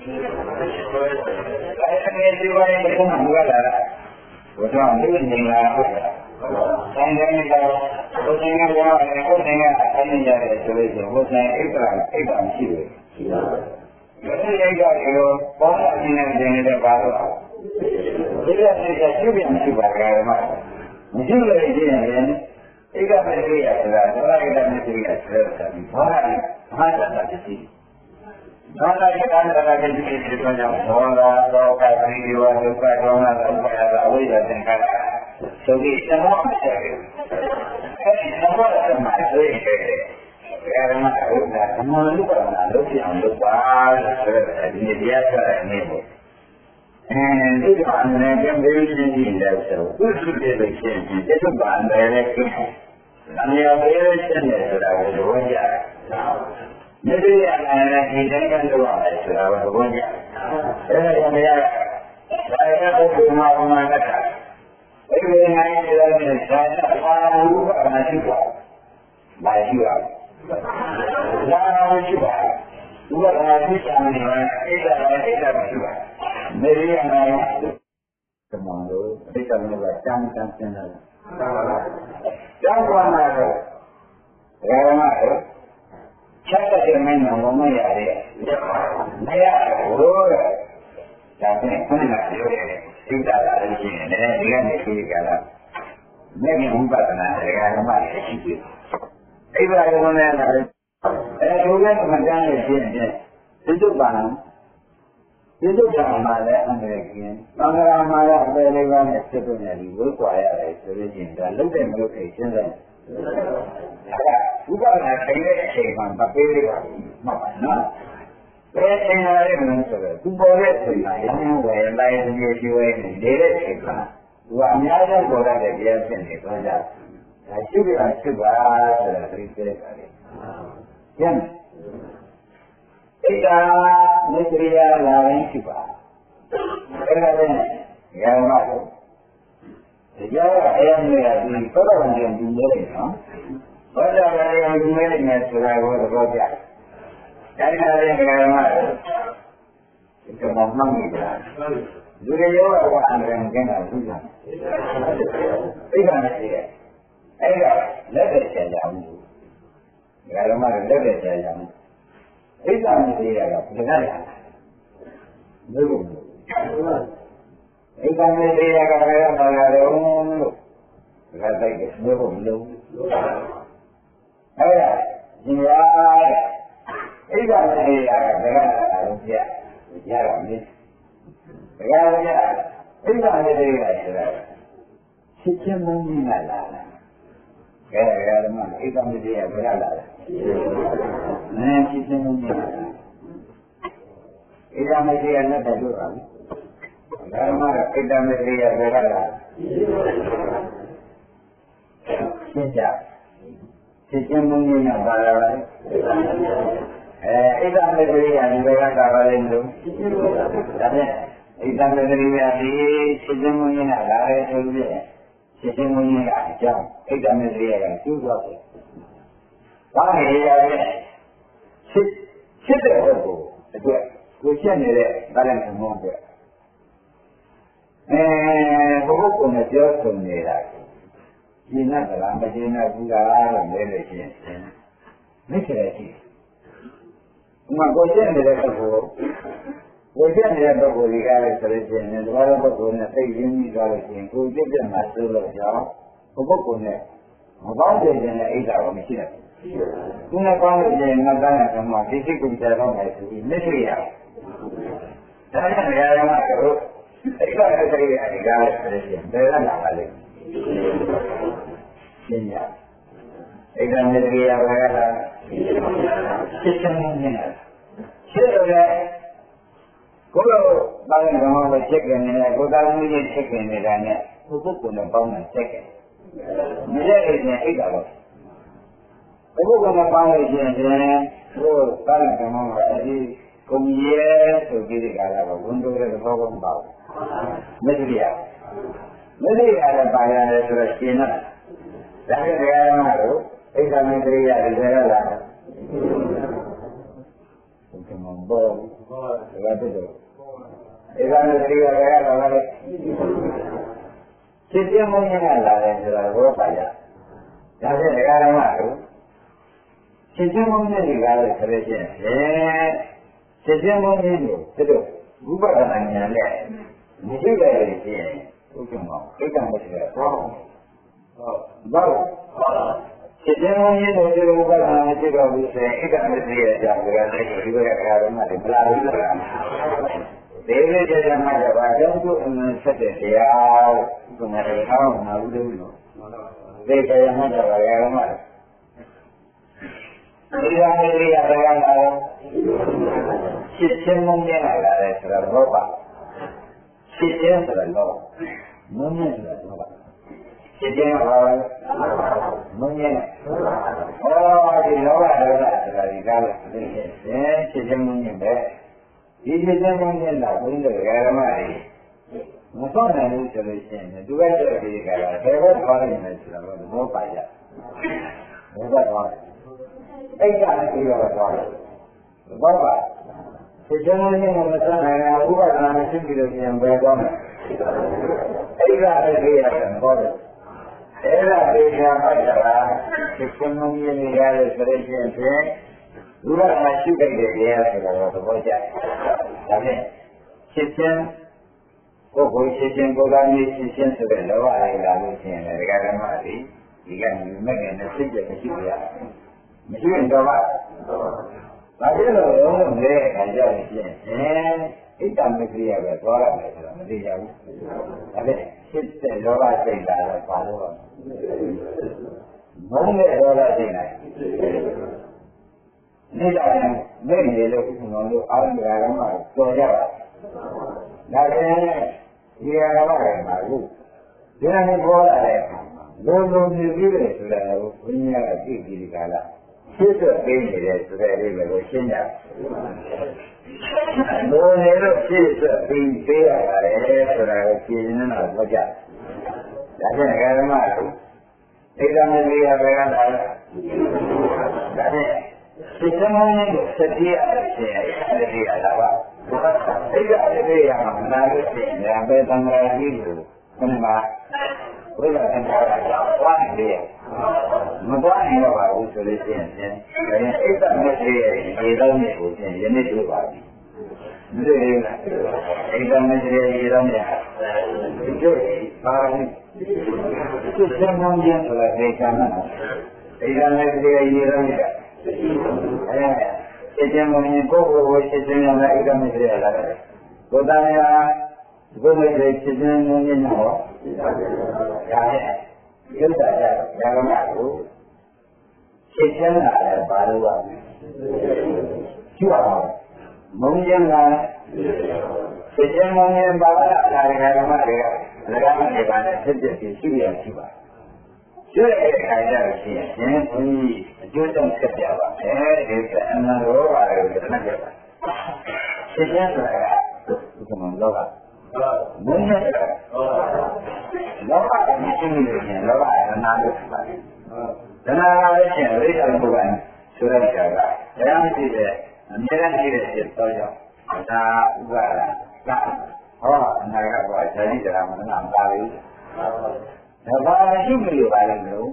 အဲ့ဒီဘာရင်ကိုမှမလာတာဘုရားမြင်နေတာဟုတ်လားဆိုင်တိုင်းကတော့ဘုရားကပြောတယ်ကိုယ်တိုင်ကအမြင်ရတယ်ဆိုလို့ရှိရင်ဘုရားအိတ်တာရှိတယ်ရှိပါဘူးဒီအိတ်ကရောပေါ်လာနေတဲ့ဘာလို့ဒီလိုနဲ့ရှိပြန်ရှိပါကြတယ်မှာမရှိလို့ရှိရင်အိတ်ကပဲတွေ့ရဆိုတာသဘာဝကတည်းကတွေ့ရဆိုတာဘာလဲဘာသာတည်းရှိဘာသာရေးကံတရာကြီးဖြစ်တဲ့ကြောင့်ဘောလာတော့ကတိဒီဝဒုက္ခဒေါမနဥပါယအဝိဇ္ဇာသင်္ခါရဆိုပြီးသမုပ္ပါဒ်အဲဒီသမုပ္ပါဒ်မှာတွေ့ရတယ်ဓမ္မဥဒ္ဒါသမုပ္ပါဒ်မှာလုပ်ပြအောင်လုပ်ပါဆိုတဲ့ဒီတရားစတဲ့အနေနဲ့ဒီကအနေနဲ့ပြန်ပြီးနေတယ်ဆိုသူ့ဖြစ်တဲ့ချင်းဒီတုပ္ပန်တယ်နဲ့အမြဲတမ်းရှင်းတယ်ဆိုတာကိုသဘောကျတယ်မြစ်ရအနေနဲ့ဒီတိုင်းကလုပ်ရတယ်ဆိုတာကိုသဘောကျတယ်ဒါကြောင့်တရားဒါရတဲ့ဘုရားဘုရားကအဲ့ဒီနိုင်နေတဲ့ဇာတ်ပါဝုကမရှိပါဘူးမရှိပါဘူးဇာတ်မရှိပါဘူးဘုရားရှိချင်တယ်အိဒါမရှိပါဘူးမေရိယနာသမောလို့အိဒါမျိုးကတန်းတန်းကျင်းလာတယ်ကျောင်းပေါ်မှာတော့ဓမ္မတော့ချက်တဲ့မင်းတော်မရတဲ့မရဘူးဒါဖြင့်ခုနကပြောတဲ့သိတာလည်းရှိနေတယ်ဒီကနေပြီးကြတာမဲ့မြဝိပဿနာတရားဓမ္မတွေရှိတယ်အိဗရာကလည်းလည်းအဲဒီလိုမှတန်းနေခြင်းဖြင့်သိတုပ္ပံဒီတုပ္ပံမှာလည်းအန္တရာယ်ကင်းသံဃာမှာလည်းအပေလေးပါးနဲ့ဖြစ်ပုံနဲ့ဒီဝိကွာရတယ်ဆိုလို့ရှိရင်ဒါလုံးတဲ့မလို့ခေရှင်းတယ်ဝိပဿနာထိုင်တဲ့အချိန်မှာမပေးလေးပါမှတ်ပါနော်ဘယ်အချိန်လာလဲမလို့ဆိုတော့သူပေါ်တဲ့အချိန်မှာရင်းဝယ်လိုက်ဒီရှိဝဲနေတဲ့ချိန်မှာသူကအများဆုံးပေါ်တဲ့တရားဖြစ်နေတော့ကြဒါရှိပြတာရှိပါဆိုတာသိတဲ့အခါလေးကျန်ဣဒာမေတ္တရာလာရင်ရှိပါအဲ့ဒါလည်းရဟန်းတို့တရားအရင်ကဒီသောတာပန်ကျင်ဒီလိုလေနော်သောတာပန်ကျင်ဒီလိုလေဆိုတာကိုသဘောကျတယ်ဒါကြတဲ့ဓမ္မဒီကမှမှန်နေတာလူတွေရောကအန္တရာယ်ကင်းတာသိကြသိတာနဲ့တည်းအဲ့ဒါလက်သက်ချင်ကြအောင်ဓမ္မတွေလက်သက်ချင်ကြအောင်သိတာနဲ့တည်းကဘယ်ကလဲဘယ်လိုအိမ်ကနေတရားကလည်းပါရတယ်လို့ဒါတိုက်တယ်ဘယ်လိုမလုပ်အဲ့ဒါဒီရအိမ်ကနေတရားကလည်းတော့ပြရတော့မင်းဒါကလည်းအိမ်ကနေတရားဆိုတာချစ်ချင်းမုန်းကြီးလာလားကဲဒါကလည်းအိမ်ကနေတရားဘယ်လာလဲချစ်ချင်းမုန်းကြီးလာအိမ်ကနေတရားနဲ့တက်လို့ပါဓမ္မကဣဒ္ဓမေတ္တိယဘယ်ကလာရှင်းကြရှင်းချင်းမုန်းကြီးနဲ့ပါလာပါဣဒ္ဓမေတ္တိယဒီဘက်ကပါလိမ့်လို့ဒါဖြင့်ဣဒ္ဓမေတ္တိယဒီရှင်းချင်းမုန်းကြီးနဲ့လာရဲဆိုပြီးရှင်းချင်းမုန်းကြီးကအကြောင်းဣဒ္ဓမေတ္တိယကကျူးသွားတယ်ဘာလဲရရဲ့ရှင်းတဲ့ပုဂ္ဂိုလ်အတွက်ကိုရှင်းနေတဲ့ဗာလန်မောအတွက်ဘုဟုနဲ့ပြောဆိုနေတာရှင်းတဲ့ကလားမရှင်းတဲ့ဘူးလားလို့လဲလို့ရှိရင်မိစ္ဆရာရှိဥမာကိုရှင်းနေတဲ့ပုဂ္ဂိုလ်ကိုရှင်းနေတဲ့ပုဂ္ဂိုလ်ကြီးကလည်းဆိုလို့ရှိရင်ဒီလိုပုဂ္ဂိုလ်နဲ့သိရင်းပြီးသွားလို့ရှိရင်ကိုပြည့်ပြည့်မှာသိလို့ကြောင်းဘုပုဂ္ဂိုလ်နဲ့မပေါင်းတဲ့ခြင်းနဲ့အိဒါကိုမရှိဘူးသူနဲ့ပေါင်းလို့ရှိရင်ငါသားနဲ့ကမှဒီစိတ်ကိုကြားတော့မယ်ဆိုပြီးမိစ္ဆရာဒါနဲ့နေရာမှာတို့အဲ့ဒါလည်းသိရတယ်ဒီကားလည်းဆိုလို့ရှိရင်ဘယ်ကလာပါလိမ့်ရှင်းရအဲ့ဒါနဲ့တရားဘယ်ကလာရှင်းနေနေတာရှင်းရတယ်ကိုယ်တော့ဘာလဲဓမ္မကိုချက်ကြနေတယ်ကိုယ်သားမှုကြီးချက်ကြနေတာနဲ့ကိုယ်ပုဂ္ဂိုလ်နဲ့ပေါင်းတယ်ချက်ကြမရတဲ့ရင်အိတ်တာတော့ပုဂ္ဂိုလ်နဲ့ပေါင်းလို့ရှိရင်ကိုယ်သားတဲ့ဓမ္မကအကြီးကုန်ရဲဆိုပြီးဒီကလာတော့ဝန်တိုးတဲ့သဘောကောင်းပါဘူးမသိရမသိရလည်းပါရတယ်ဆိုတော့ရှင်းတော့ဒါကြတဲ့ဓမ္မတို့ဣဒ္ဓမေတ္တိယဒီကလာဒီမှာဘောဒါကတည်းကဒီကနေ့ဒီကရရတာလည်းစစ်ပြမင်းကလာတယ်ဆိုတာဘောပါရဒါဖြင့်ဒကာဓမ္မတို့စစ်ပြမင်းကြီးကလည်းခရချင်းစစ်ပြမင်းကြီးကိုတို့ဘုပ္ပဒနာဉာဏ်နဲ့မရှိကြရခြင်းဥက္ကမောဣဒ္ဓမရှိရတော့ဘာစစ်ပြမင်းကြီးတို့ဒီဘုပ္ပဒနာမရှိတော့ဘူးဆိုရင်ဣဒ္ဓမရှိရကြတယ်ဒီကဒကာဓမ္မတွေမလာဘူးလားဒေဝေကြမှာကဘာကြောင့်သူအမှန်ဆက်တဲ့တရားကိုငါတို့ထောင်းနာဘူးလို့ဒေဝေကြမှာကဘာရမလဲဒီကနေ့ရတရားလာစစ်ချင်းမုန်းနေလာတယ်ဆိုတော့ဘာစစ်ချင်းဆိုတော့မုန်းနေတယ်ဆိုတော့စစ်ချင်းကဘာလဲမုန်းနေတယ်ဟောဒီလောဘဒေါသဆိုတာဒီကားလို့စစ်ချင်းမုန်းနေတယ်ဒီစစ်ချင်းမုန်းနေတာဘုန်းကြီးတို့ဓမ္မတွေမစောင့်နိုင်ဘူးဆိုလို့ရှိရင်သူကတည်းကဒီကလာဘယ်ဘက်သွားနေလဲဆိုတော့ဘောပါရဘောပါသွားအိတ်ကလည်းပြီးတော့သွားတယ်ဘောပါစစ်ချင်းမုန်းနေမှာမစောင့်နိုင်ဘူးဥပဒနာမရှိပြီးလို့ရှိရင်ဘယ်သွားမလဲအိတ်ကလည်းပြီးရတယ်ဘောတယ်အဲ့ဒါဒေချာပိုက်တာစစ်ချင်းမုန်းနေရတဲ့ဆိုတဲ့ချင်းဖြင့်လူရမရှိတဲ့တရားဆိုတာတော့သဘောကျတယ်။ဒါဖြင့်စစ်ချင်းကိုယ်ကိုစစ်ချင်းကိုယ်သားကြီးစစ်ချင်းဆိုတဲ့လောဘအရာလို့ရှိရင်လည်းဒကာဓမ္မတွေဒီကနေ့မဲ့ငယ်နဲ့စိတ်ကြမရှိကြရ။မရှိရင်တော့ဘာဖြစ်လို့လုံးလဲခံကြလို့ရှိရင်ဣတ္တမကိရပဲသွားရမယ်ဆိုတော့မသိကြဘူး။ဒါဖြင့်စစ်တဲ့လောဘစိတ်လာတော့ဘာလို့မုန်းတဲ့လောဘစိတ်လာနေတာမဲ့နေလို့ဘုရားတို့အားလုံးတရားတော်မှာတော်ကြပါဒါပြန်ဒီအရာကလည်းမှာလို့ဒီနေ့ပေါ်လာတဲ့လုံးလုံးပြည့်ပြည့်တယ်ဆိုတာကိုဘုရားကသိပြီးဒီကလာရှင်းတော့သိနေတယ်ဆိုတဲ့လေးကိုရှင်းကြလုံးနေလို့ရှင်းတော့ပြီးပေးရတယ်ဆိုတာကိုရှင်းနေတာတော့ကြဒါပြန်ဓမ္မတို့ဣဒ္ဓမတိယဘယ်ကလာလဲဒါပြန်စစ်စမုန်းနဲ့စတိရခြင်းအဲ့ဒီအရာပါအဲ့ဒါအဲ့ဒီအရာမှာနာလို့ရှိရင်ဘယ်တန်ခါကြီးကိုခဏမှာဘုရားအင်္ဂါကသွားနေတယ်မသွားနိုင်တော့ပါဘူးဆိုလို့ရှိရင်ဒါရင်အိတ်တမရှိရဲ့ဒီတော့မျိုးကိုချင်းယနေ့တွေ့ပါပြီမသိဘူးလားအိတ်တမရှိရဲ့ဒီတော့မျိုးဒီကျိုးပါရင်စစ်စမုန်းခြင်းဆိုတာဒေချာမှာအိတ်တမရှိရဲ့ဒီတော့မျိုးစစ်ချင်းမင်းကိုယ့်ကိုယ်စစ်ချင်းရတဲ့ဣဒ္ဓမရှိရလာတယ်ကိုယ်သားများကိုယ်မိတ်စစ်ချင်းမင်းနဲ့ဟောဒါနဲ့ရုပ်သာကြဓမ္မကိုစစ်ချင်းလာတယ်ဘာလို့ပါကျူအောင်မုံကျင်လာစစ်ချင်းမင်းဘာသာလာတဲ့ဓမ္မတွေကလည်းလည်းပါနဲ့ဖြစ်ဖြစ်ရှိရရှိပါကျွတ်တဲ့ခါကျတော့ရှိရင်ဘုန်းကြီးအကျိုးဆောင်ဆက်ပြပါမယ်ဒီကအမှန်ရောပါတယ်ကိုမှတ်ကြပါစစ်ချင်းဆိုတာကဒီမှာလောကဘုန်းကြီးကလောကမရှိလို့ရှင်လောကအနာလို့ဖြစ်ပါတယ်ဒနာလည်းရှင်ရိစ္ဆာဘုရားဆိုတဲ့ကြာကတရားမရှိတဲ့အမြဲတမ်းရှိတဲ့ဖြစ်တော့ကြောင့်ဒါဥပါဒကဟောအနာကဘောဇာတိတရားမနာပါဘူးဒါဘာမရှိလို့ပါလဲလို့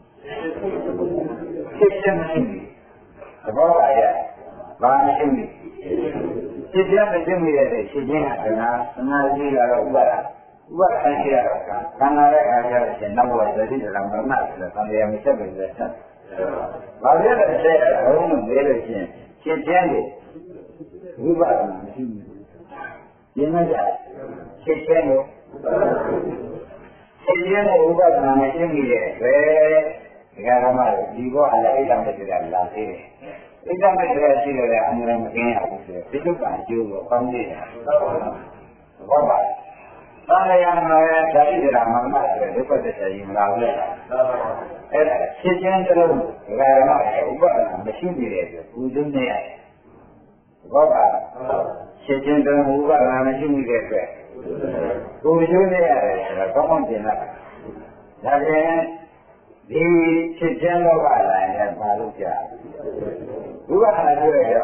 စစ်ချင်းမရှိသဘောပါရဲ့ဘာမရှိလို့စစ်ချင်းမရှိမိတဲ့စစ်ချင်းကသနာကြီးကတော့ဥပါဒရှိရတော့ခန္ဓာရဲ့အားရတဲ့နောက်ဘဝသတိတရားမနာဆိုတဲ့သံဃာမဆက်ပဲဆက်ဘာဖြစ်လဲဆက်အုံးလို့နေလို့ချင်းစစ်ချင်းတွေဝိပဿနာမရှိဘူးရင်းနှီးကြစစ်ချင်းကိုစစ်ချင်းကိုဥပဒနာနဲ့ရှင်းပြီးတဲ့အတွက်ဒီကရမဒီဘောအလည်းဣဒ္ဓမတ္တရာလာသေးတယ်။ဣဒ္ဓမတ္တရာရှိတယ်အမှန်မကင်းရဘူးဆိုတော့ဒီလိုကအကျိုးကိုကောင်းနေတယ်။ဘောပါ။သာရယမှာလည်းဓာတိတရားမှမှဆိုတဲ့ဒုက္ခသစ္စာကြီးမလာဘူးလေ။အဲ့ဒါစစ်ချင်းတလုံးဒီကရမဥပဒနာမရှိသေးတဲ့အတွက်ကုသိုလ်နဲ့ရတယ်။ဘောပါ။စစ်ချင်းတလုံးဥပဒနာမရှိတဲ့အတွက်ကိုယ်ကျိုးနေရတယ်ဆိုတော့ကောင်းကောင်းပြင်လာဒါပြန်ဒီဖြစ်ခြင်းလောကလာရင်ပါလို့ကြာဘုရားကပြောရတော့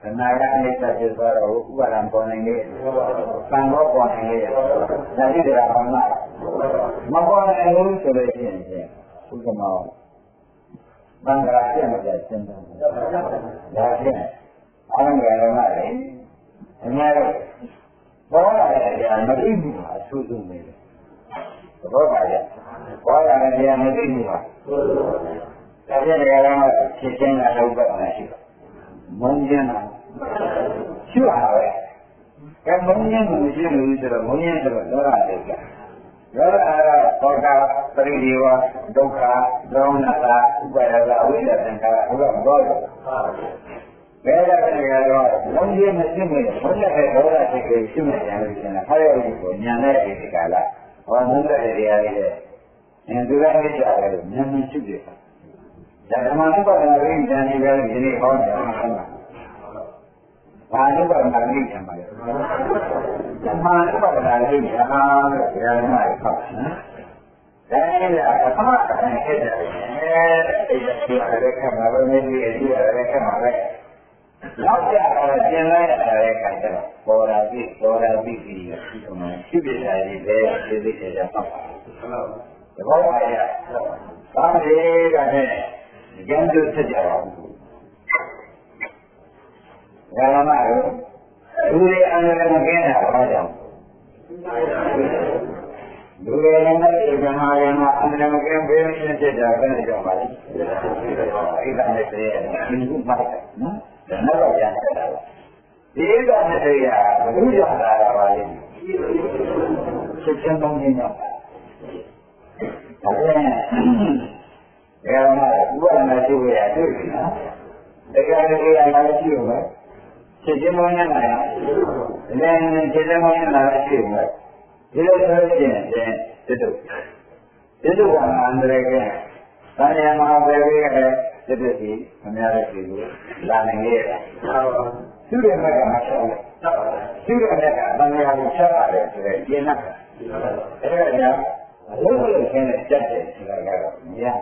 ခဏကနေဆက်ဖြစ်သွားတော့ဥပါဒံပေါ်နေလေသံဃောပေါ်နေလေဒါကြည့်ကြတာဘာမှမပေါ်နိုင်ဘူးဆိုလို့ရှိရင်ဥက္ကမောသံဃာပြည့်မပြည့်ရှင်းတယ်ဒါဖြင့်အလုံးစုံလုံးလေအများကြီးဘောရတဲ့တရားမသိဘူးအဆူဆူနေတယ်ဘောပါရဘောရတဲ့တရားမသိဘူးပါဒါဖြင့်တရားလုံးဖြစ်ချင်းတာလုံးပတ်နေရှိမုန်းခြင်းတာရှိပါပဲကဲမုန်းခြင်းကိုမရှိလို့ဆိုတော့မုန်းခြင်းဆိုတော့လောရတဲ့ကလောရအားသောတာပရိဒီဝဒုက္ခဒေါမနတာဥပါဒကအဝိဇ္ဇသင်္ခါရဘုရားဘောတယ်ဘယ်လိုလဲကတော့မုန်းခြင်းမရှိဘူးမုန်းတဲ့ဒေါသစိတ်ကိုရှိမှတယ်လို့ရှင်တာဟာရည်ကိုညံတဲ့ဒီကလာဟောမုန်းတဲ့တရားလေးတဲ့သူကမိစ္ဆာပဲလို့ညံနေရှိတယ်ဒါဓမ္မဥပဒနာရင်းဉာဏ်ကြီးပဲဒီနေ့ဟောတယ်ဟုတ်လားဘာဥပဒနာရင်းဉာဏ်ပါလဲဓမ္မဥပဒနာရင်းဉာဏ်လို့ပြောရမှာဟုတ်နော်ဒါနဲ့အမှန်တရားဖြစ်တယ်အဲဒီဒီအရကမှာပဲဒီအရကမှာပဲနောက်ကြတော့ကျင်လိုက်တဲ့အခါကျတော့ပေါ်လာပြီပြီးပြီးရှိပြတာကြီးပဲသိသိချာချာပတ်ပါသဘောပါရဲ့သာမေကနဲ့ကျန်တို့ဖြစ်ကြပါဘူး။ဒါမှမဟုတ်လူတွေအန္တရာယ်မကင်းတာဘာကြောင့်လူတွေလည်းဒီကမှာရမှာအန္တရာယ်မကင်းဘယ်လိုဖြစ်တာဘယ်လိုကြောင့်ပါလဲ။အိဒါနဲ့တည်းရဲ့ဒီခုမှတ်တယ်နော်။ဒါနဲ့တော့ပြန်ခဲ့တာပါ။ဒီအိဒါနဲ့တည်းကဘုရားလာတာပါလေ။ချက်ချင်းပေါင်းနေတော့ဒါလည်းဒါမှဥပဒနာရှိရတွေ့ပြီနော်တကယ်လို့ရလာရှိရောချက်ချင်းမောင်းနေတာလည်းချက်ချင်းမောင်းနေတာရှိရောဒီလိုဆိုရင်တိတုကအန္တရာယ်ကသံဃာမဟာဘေဝေကလည်းတိတုစီအများကြီးကိုလာနိုင်ရဲ့သူ့ရဲ့မဲ့ကမရှိဘူးသူ့ရဲ့မဲ့ကသံဃာကိုချက်ပါတယ်ဆိုတဲ့ကျင့်တာအဲဒါကြောင့်အလုံးစုံခင်းတဲ့ကြက်တယ်ဆိုတာကတော့မရ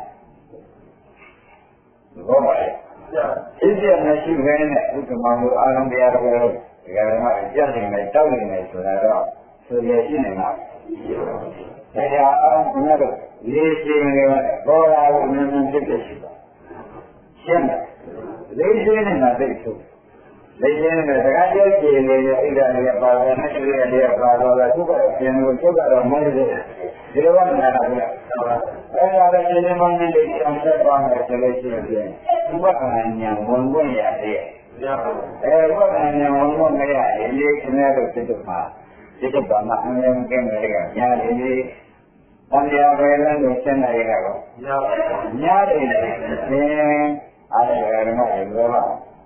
ဘောပါလေ။သိတဲ့မရှိဘဲနဲ့ဥက္ကမောကိုအာရုံတရားတော်ကိုဒီကရမကြက်နေမယ်တောက်နေမယ်ဆိုတာတော့ဆိုရရှိနေမှာ။ဒါကြောင့်အာရုံကတော့လေးရှိနေဘောရာကိုအမှန်ဖြစ်ဖြစ်ရှိပါ။ရှင်းတယ်။လေးရှိနေတာသိဆို။လေးရှိနေတဲ့စကားပြောကြည့်နေရအိဒါလေးပါတော့နဲ့ဒီလေးပါတော့သူကပြန်လို့သူကတော့မဟုတ်ဘူး။ဒီလိုမှမနာဘူး။အဲဒါလည်းဒီမှာနေတယ်အောင်ဆက်ပါမယ်ဆိုလို့ရှိရင်ဥပဒနာဉာဏ်ဝင်ခွင့်ရတယ်။ဥပဒနာဉာဏ်ဝင်ခွင့်မရရင်ဒီခဏတော့စိတ်တော့မှာစိတ်တော့မှအမှန်ကင်းတယ်ကညာလေဒီဘုရားပဲလည်းရှင်းနေရတော့ညာတယ်လေအားရရမှာရောပါ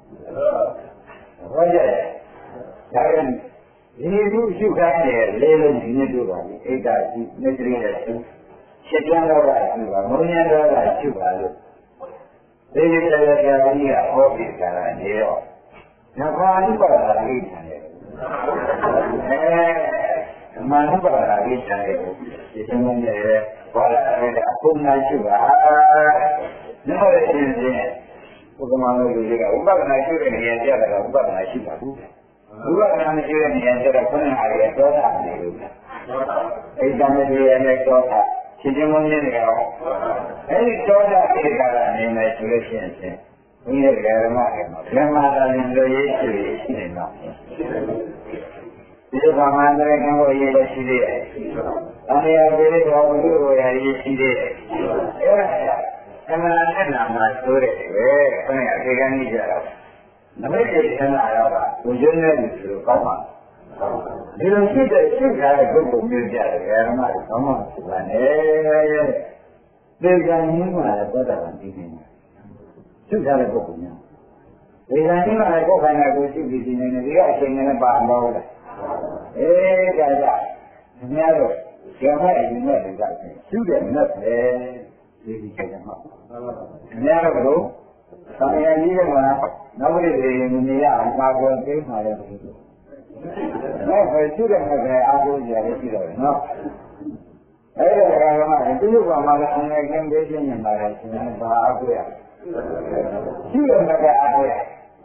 ဟုတ်ရဲ့ဒါရင်ဒီလူရှုခိုင်းတယ်လေးလုံးဒီနေ့တို့ပါလေအိတ်တာရှိနေကြတယ်ချက်ကျန်းတော့တာရှိပါမုန်းရတော့တာရှိပါလို့ဒီလိုတရားကြီးကဟောပြီးကြတာနေတော့ငါဘာလို့ပါတာလိမ့်တယ်မာနပါတာလိမ့်တယ်ဒီစမနေဘာလာတဲ့အကုန်နိုင်ရှိပါနောက်ရင်းချင်းဘုကမလို့လူတွေကဥပဒနာရှိတဲ့နေရာကျတော့ဥပဒနာရှိပါဘူးဥပဒနာမရှိတဲ့နေရာကျတော့ခုနကလည်းသောတာနေလို့အိဒါမကြီးရဲ့သောတာရှင်ချင်းမင်းတွေရောအဲဒီသောတာဧကရာနေမယ်ဆိုလို့ရှိရင်ဘုရားဓမ္မတွေမှာဓမ္မသာရင်လိုရေးရှိနေတော့ဒီဘာမှန်တဲ့ကောရေးလည်းရှိသေးတယ်။အနေအချင်းတွေဘောဘုရားရရေးရှိသေးတယ်။အဲဒါကမ္မနဲ့နာမှာဆိုတယ်ပဲ။ခဏအခေကန်းကြီးကြတော့နမိတ်တွေဆန္ဒရောပါဘုရားနဲ့ဒီလိုကောင်းပါဒီလိုရှိတဲ့ရှိကြတဲ့ပုဂ္ဂိုလ်မျိုးကြတယ်ဓမ္မတွေကောင်းမှဆိုတာနဲ့သေကံကြီးမှလည်းသောတာပန်ပြီးနေတယ်ရှိကြတဲ့ပုဂ္ဂိုလ်မျိုးသေကံကြီးမှလည်းကိုယ်ခန္ဓာကိုယ်ရှိပြီးနေတယ်ဒီကအချိန်နဲ့ပါအောင်လို့ဒါကြောင့်အများတို့ဇေမအရင်နဲ့တွေကရှိတဲ့နတ်ပဲဒီချိန်မှာအများတို့သံဃာကြီးကနောက်ပြည်တွေနေရအောင်ပါပေါ်ပေးမှာလည်းဖြစ်တယ်။ဘယ်ရှိတဲ့နဲ့ပဲအားကိုးကြရရှိတော့တယ်နော်။အဲ့ဒါကလည်းဒီလိုကမှလည်းအနေကင်းပေးခြင်းနဲ့ပါလေရှင်ဘာအားကိုးရ။ရှိတဲ့နဲ့ပဲအားကိုးရ။ဒ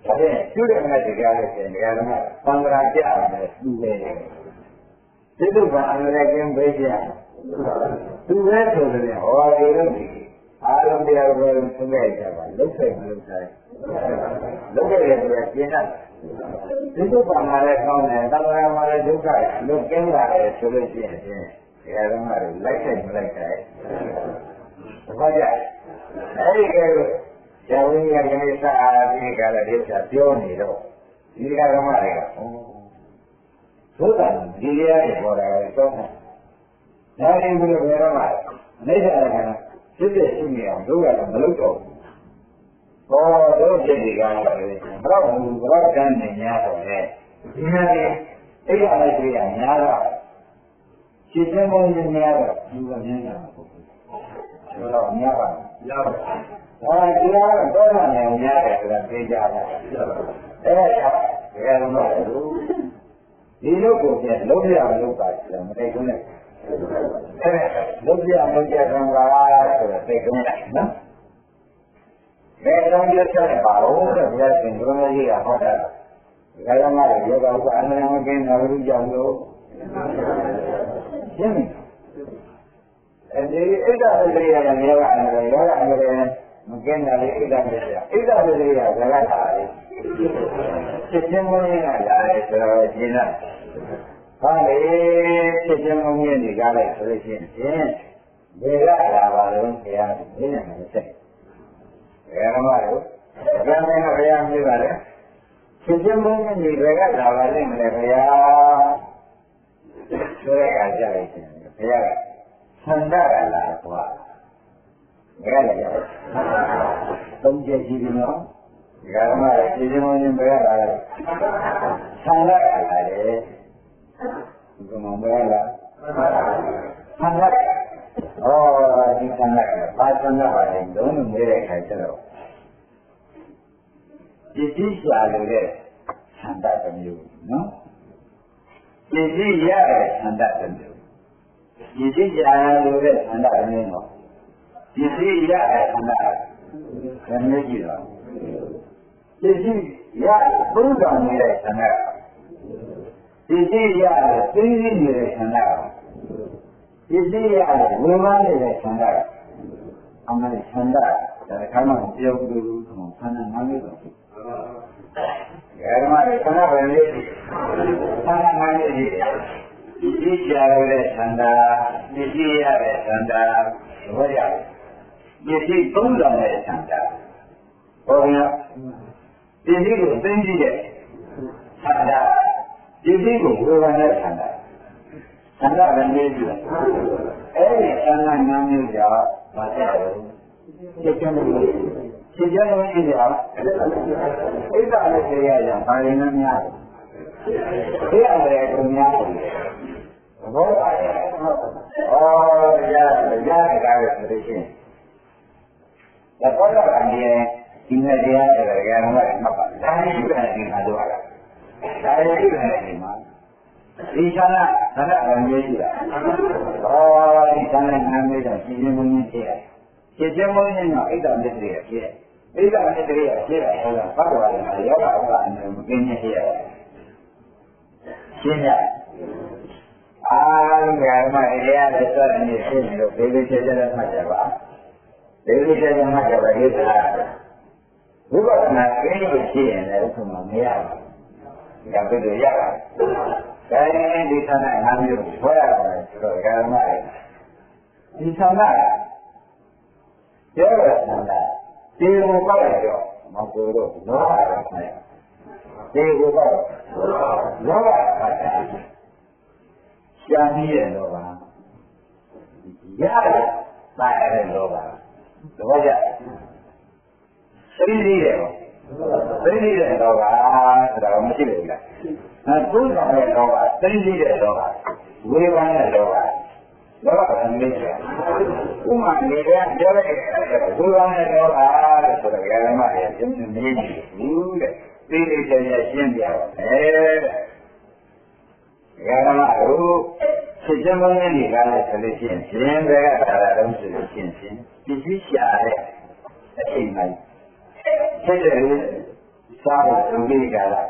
ဒါဖြင့်ကျူတဲ့မဲ့တရားလို့ရှင်တရားဓမ္မသံဃာပြရတယ်သူပဲသိတုပံအန္တရာယ်ကင်းပေးကြသူပဲဆိုတယ်ဟောဒီလိုအားလုံးတရားတော်ကိုသုံးခဲ့ကြပါလုတ်ဆိုင်မလုတ်ဆိုင်လုတ်ခဲ့တယ်ဆိုရင်ကျင်းတယ်သိတုပံမှာလည်းကောင်းတယ်သံဃာမှာလည်းဒုက္ခလုတ်ကင်းလာတယ်ဆိုလို့ရှိရင်တရားဓမ္မတွေလိုက်ဆိုင်မလိုက်ဆိုင်ဘာကြအဲ့ဒီကဲဇာဝိညာဉ်ကိစ္စအားဖြင့်ကလည်းဒီကပြောနေတော့ဒီကဓမ္မတွေကသို့တော်ဒီတရားတွေပေါ်လာတယ်တော့ဒါရင်ဘယ်လိုဘယ်တော့မှအိဋ္ဌာကဖြစ်ဖြစ်ရှိနေအောင်တို့ကတော့မလုပ်တော့ဘူး။ဘောတို့ဖြစ်ဒီကားလည်းဘယ်တော့ကန်းနေများတော့လေဒီမှာအိဋ္ဌာလိုက်ကြရများတော့ရှင်းရှင်းပေါ်နေများတော့ဒီကမြင်ရမှာပေါ့။ဒါတော့များပါရပါဒီကတော့တော့နေများတယ်ဆိုတာသိကြပါအဲ့ဒါကြောင့်ဘယ်လိုလဲဒီလိုကိုပြန်လုံးရလို့ပါဆိုမသိဘူးနဲ့လုံးပြလုံးကြခံပါဆိုတော့သိကုန်တယ်နော်ဘယ်တော့ကြဆက်ပါဦးတဲ့ဘုရားရှင်ဘုရားကြီးကဟောတာဒါကြောင့်လည်းယောဂကအနန္တမကင်းတော်လူကြောင့်လို့ရှင်းပြီအဲဒီဣဒ္ဓပတိယရဲ့ယောဂအနန္တယောဂအနန္တမကင်းတာလေဣဒ္ဓပတိယဣဒ္ဓပတိယဇဂတ်တာလေဖြစ်ချင်းမင်းကလာတယ်ဆိုတော့ရှင်းလားဟာလေဖြစ်ချင်းမင်းကြီးကလည်းဆိုလို့ရှိရင်ဘယ်ကလာပါလို့ဆရာဒီနေ့မှဆက်ဘယ်မှာလို့ဘယ်မှာဘုရားမြည်ပါလဲဖြစ်ချင်းမင်းကြီးဘယ်ကလာပါလိမ့်မလဲဘုရားဆိုရကြကြလိုက်ရှင်ဘုရားကဆန္ဒကလာကွာဘယ်ကလဲသုံးချက်ရှိပြီနော်ဒီကမှလည်းဖြစ်ချင်းမင်းကြီးဘယ်ကလာလဲဆန္ဒကလာတယ်ဒီမှာဘယ်လာဆန္ဒဒီဆန္ဒဘာဆန္ဒပါလဲလုံးလုံးနေတဲ့ခါကျတော့ပစ္စည်းရှာလို့တဲ့ဆန္ဒတစ်မျိုးနော်ပစ္စည်းရတဲ့ဆန္ဒတစ်မျိုးပစ္စည်းရှာလို့တဲ့ဆန္ဒတစ်မျိုးနော်ပစ္စည်းရတဲ့ဆန္ဒတစ်မျိုးကြည့်တော့ပစ္စည်းရဘုရားနေတဲ့ဆန္ဒပစ္စည်းရတယ်သိသိနေတဲ့ဆန္ဒပစ္စည်းရတယ်ဝေမနေတဲ့ဆန္ဒအမှန်ဆန္ဒဒါကမှမပြောဘူးလို့ဆန္ဒမှမလို့ဒါမှလည်းဆန္ဒပဲလေဆန္ဒမှလည်းဒီပစ္စည်းရတဲ့ဆန္ဒပစ္စည်းရတဲ့ဆန္ဒဘောရပစ္စည်းသုံးတော်တဲ့ဆန္ဒဟောရပစ္စည်းကိုသိသိတဲ့ဆန္ဒဒီဒီကိုဝေဘာနဲ့ဆန္ဒဆန္ဒလည်းနေပြီအဲ့ဒီဆန္ဒနာမျိုးကြောင့်မဆက်ဘူးဖြစ်ကြလို့ဖြစ်ကြလို့အင်းကြောင့်ဣဒ္ဓလည်းတရားရပါရင်လည်းများတယ်တရားလည်းကိုများတယ်ဘောပါရဲ့ဩတရားကလည်းဆိုရှင်ဒါပေါ်လာတယ်ဒီနေ့တရားတွေကလည်းမှတ်ပါဒါရှိတယ်ဒီမှာတော့ဒါလည်းရှိတယ်ဒီမှာဒီဌာနဌာနအမျိုးရှိတာဒီဌာနနာမည်ကရှင်းရှင်းလင်းလင်းဖြစ်တယ်ရှင်းရှင်းလင်းလင်းကဣဒ္ဓမစ္စရိယဖြစ်တယ်ဣဒ္ဓမစ္စရိယဖြစ်တယ်ဟောတာဘတ်တော်လည်းယောဂဥပ္ပါအနေမကင်းနေဖြစ်ရတယ်ရှင်းရအားလုံးကမှတရားလက်စွပ်နေဖြစ်နေလို့ဒေဝိချေချလည်းမှတ်ကြပါဒေဝိချေချမှတ်ကြပါဒီသာဝိပဿနာကျင်းလို့ရှိရင်လည်းဘုရားမရဘူးဒါပြည့်ရတာဒါရင်ဒီသနာငါမျိုးဆွဲရတယ်ဆိုတော့ဓမ္မရဲ့ဒီသနာပြောရတာဒီကိုပေါ့ရတော့မကိုတော့လောဘရမယ်ဒီကိုပေါ့လောဘရှားပြီးရဲ့လောဘရတယ်ပါရတဲ့လောဘတော့ကြသိသိတယ်ပေါ့သိသိတဲ့လောဘဆိုတာမရှိဘူးလားကုသတဲ့လောဘသိသိတဲ့လောဘဝေဘာနဲ့လောဘလောဘကမေးတယ်ဥမာနေတဲ့ပြောတဲ့ဝေဘာနဲ့လောဘလို့ဆိုတော့ဓမ္မရဲ့ရှင်းနေနေဘူးတဲ့သိသိတဲ့ရှင်းပြတော့တဲ့ဓမ္မတို့ဖြစ်ခြင်းမင်းကြီးကလည်းဆိုလို့ရှိရင်ရှင်းတဲ့ကတာတော့ဆိုလို့ရှိရင်ပစ္စည်းရှာတဲ့အချိန်မှဖြစ်တယ်ဆစားဖို့သူကြီးကြတာ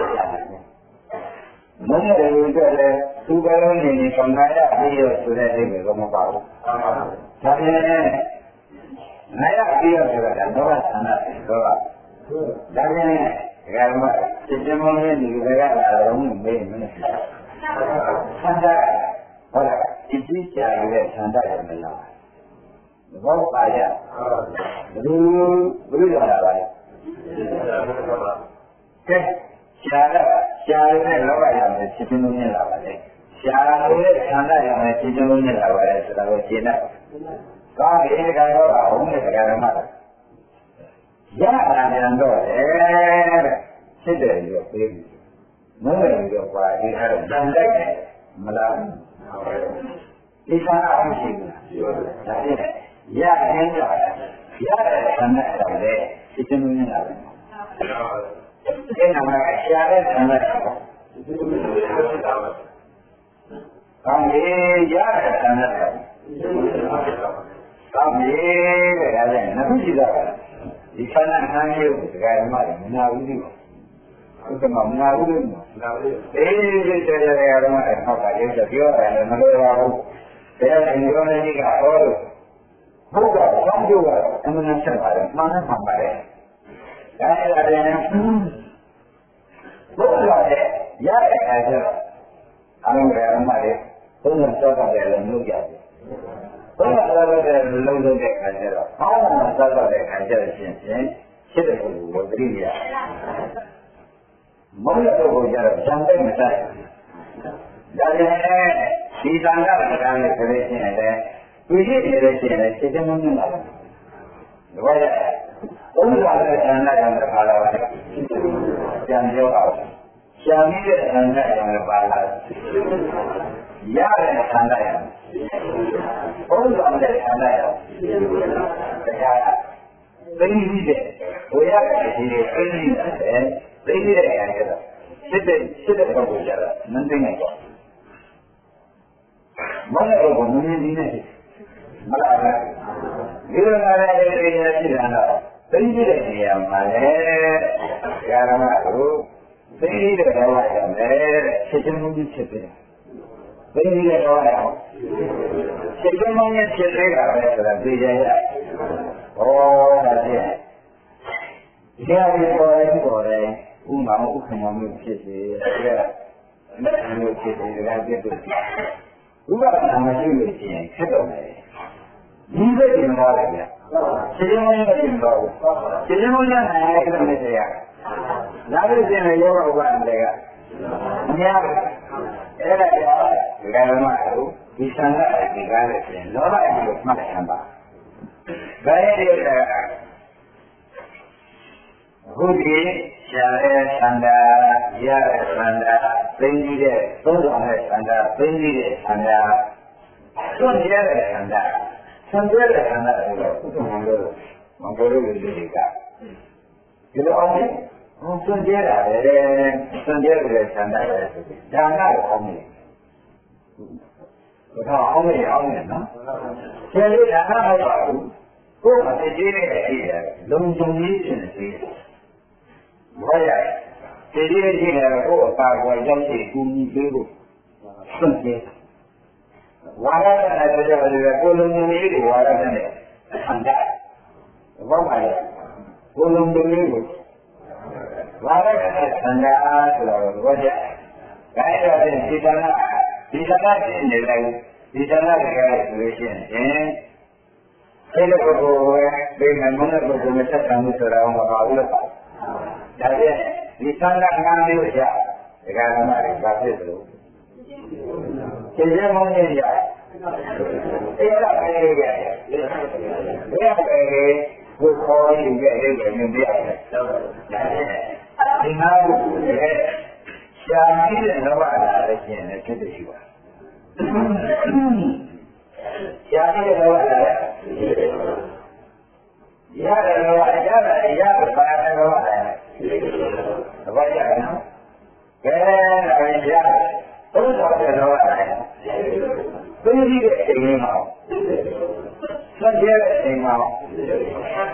မုန်းတဲ့လူတွေလည်းသူကလုံးနေနေခံရပြီးရဆိုတဲ့အိမ်ကမပါဘူးဒါပေမဲ့နိုင်ရပြီးရဆိုတာတော့ဆန္ဒတော့ဒါပေမဲ့ဓမ္မစစ်စစ်မုန်းတဲ့လူတွေကလာတော့မေးမနေဆန္ဒဟုတ်လားဒီကြည့်ကြရတဲ့ဆန္ဒရမလားဘောပါရဘယ်လိုလာပါလဲကဲရှားတဲ့လောကရမယ်စစ်စစ်မုန်းလာပါလေရှားတဲ့ဆန္ဒရမယ်စစ်စစ်မုန်းလာပါလေဆိုတာကိုရှင်းလိုက်ကားဒီကတော့အုံးတဲ့ဓမ္မရတာပြန်တော့လေဖြစ်တယ်ရောပြေးမုန်းတယ်ရောပါဒီအဲ့ဒါတန်တိုက်တယ်မလားဒီဆန္ဒအမရှိဘူးဒါဖြင့်ရရင်တော့ရတဲ့ဆန္ဒတော်လေစစ်စစ်မုန်းလာတယ်ဒီနာမှာရှားတဲ့ဆန္ဒတော်ကောင်းပြီရတဲ့ဆန္ဒတော်ကောင်းပြီတဲ့ဒါလည်းနှစ်ခုရှိတာဒီဆန္ဒအမ်းရုပ်ဒကာဓမ္မတွေမနာဘူးလို့ဥက္ကမမနာဘူးလို့အေးဒီတဲ့ဓမ္မတွေဟောတာရုပ်ပြောရတယ်မလို့ပါဘူးဒါနဲ့ဒီလိုနေကဟောလို့ဘုရားဆောင်းကျိုးကအမှန်ဆက်ပါတယ်မှန်တယ်မှန်ပါတယ်ဒါလည်းဘုရားရဲ့ရတဲ့အခါကျတော့အလုံးဓမ္မတွေဘုရားစောတာတယ်လို့လုပ်ရတယ်ဘုရားစောတဲ့လုံးလုံးတဲ့အခါကျတော့အောင်းမှစောတဲ့အခါကျတော့ရှင်ဖြစ်တဲ့ပုဂ္ဂိုလ်ကိုသတိရမုန်းတဲ့ပုဂ္ဂိုလ်ကျတော့ဇံတိတ်မဆိုင်ဒါကြောင့်ဒီသံဃာ့ကံနဲ့ဆိုလို့ရှိရင်လည်းသူရှိနေတဲ့ရှင်လည်းစိတ်တမွန်းနေလာတယ်။ဒါကြောင့်ဘုရားရဲ့ဆန္ဒကြောင့်ပါလာပါတယ်။ကြံပြောအောင်ရှာမိတဲ့ဆန္ဒကြောင့်ပါလာရတဲ့ဆန္ဒကြောင့်ဘုရားရဲ့ဆန္ဒကြောင့်တရားသိသိတဲ့ဘုရားရဲ့ဒီသိသိတဲ့အခါကျတော့စစ်တဲ့ပုဂ္ဂိုလ်ကြတော့မသိနိုင်ဘူး။မဟုတ်ဘူးမမြင်သေးနဲ့မလားဒီလိုငါလည်းဒီလိုရှိတာတော့သိတဲ့နေရာမှာလေဓမ္မကိုသိတဲ့ဘဝကြောင့်လေစစ်စစ်မှုကြီးဖြစ်တယ်သိတဲ့ဘဝကြောင့်စစ်စစ်မှုကြီးဖြစ်နေတာပဲဆိုတာသိကြရဩဒါဖြင့်ဒီဟာကိုပေါ်တယ်ဥမာဥက္ကမမျိုးဖြစ်စေတဲ့မျိုးဖြစ်စေဒါပြည့်စုံဥပဒနာမရှိလို့ရှိရင်ခက်တော့မယ်ဒီလိုပြင်သွားတယ်ဗျာစစ်စစ်မှုကြီးပြင်သွားဘူးစစ်စစ်မှုကြီးနိုင်ရတဲ့မဲ့တရားဒါလို့ရှိရင်ယောဂဥပဒနာတွေကမများဘူးအဲ့ဒါကြောင့်ဒီကံမှာဒီဆန္ဒဒီကားနဲ့ပြင်လောဘအကျိုးမှတ်ခံပါဒါရဲ့ဒီအခုဒီရှားတဲ့ဆန္ဒရတဲ့ဆန္ဒသိသိတဲ့သုံးဆောင်တဲ့ဆန္ဒသိသိတဲ့ဆန္ဒသွန်ရတဲ့ဆန္ဒဆန္ဒတဲ့ဆန္ဒတွေတော့ဥပမာလို့မပေါ်လို့လူတွေကဒီလိုအောင်သွန်ရတာလေသွန်ရတဲ့ဆန္ဒပဲဒါနကိုအောင်နေဒါအောင်နေနော်ဆယ်လေးဒါနမဟုတ်ပါဘူးကိုယ်မသိသေးတဲ့ရှိတယ်လုံခြုံရေးရှင်ရှိတယ်ဘာရဒီဒီရှိတယ်ကိုယ်အပါကွယ်ရောက်ရှိကူညီပေးဖို့စွန့်ကြဲဝါရတဲ့ဆိုကြတယ်ကိုလုံခြုံရေးတွေဝါရတဲ့အဆန္ဒဘာမှလဲကိုလုံခြုံရေးကိုဝါရတဲ့ဆန္ဒအားဆိုတော့ဘာကြဒါရတဲ့ဒီတနာဖြစ်နေတယ်ဒီတနာတွေကဆိုလို့ရှိရင်အဲ့ဒီပုဂ္ဂိုလ်ပဲဒီမှာမနက်ပုဂ္ဂိုလ်နဲ့ဆက်ဆံမှုဆိုတာမပါဘူးလို့ဒါဖြင့်ဒီသံဃာငါးမျိုးရဒကာဓမ္မတွေဘာဖြစ်လို့ကျေကျေမောင်းနေရအဲ့ဒါပဲရဘယ်ပဲကိုခေါ်ယူခဲ့တဲ့မြင်ပြရတယ်ဒါဖြင့်ဒီနာဟုရဲ့ရှားနေတဲ့လောဘအရာလည်းကျင်နေဖြစ်တယ်ရှိပါရှားနေတဲ့လောဘအရာရတယ်လောဘရပါတယ်လောဘသဘောကျတယ်နော်ကဲအဲ့ဒါဘုရားတဲ့လောဘရတယ်သိသိတဲ့အိမ်မှာဆွတ်ကျဲတဲ့အိမ်မှာအဲ့ဒီ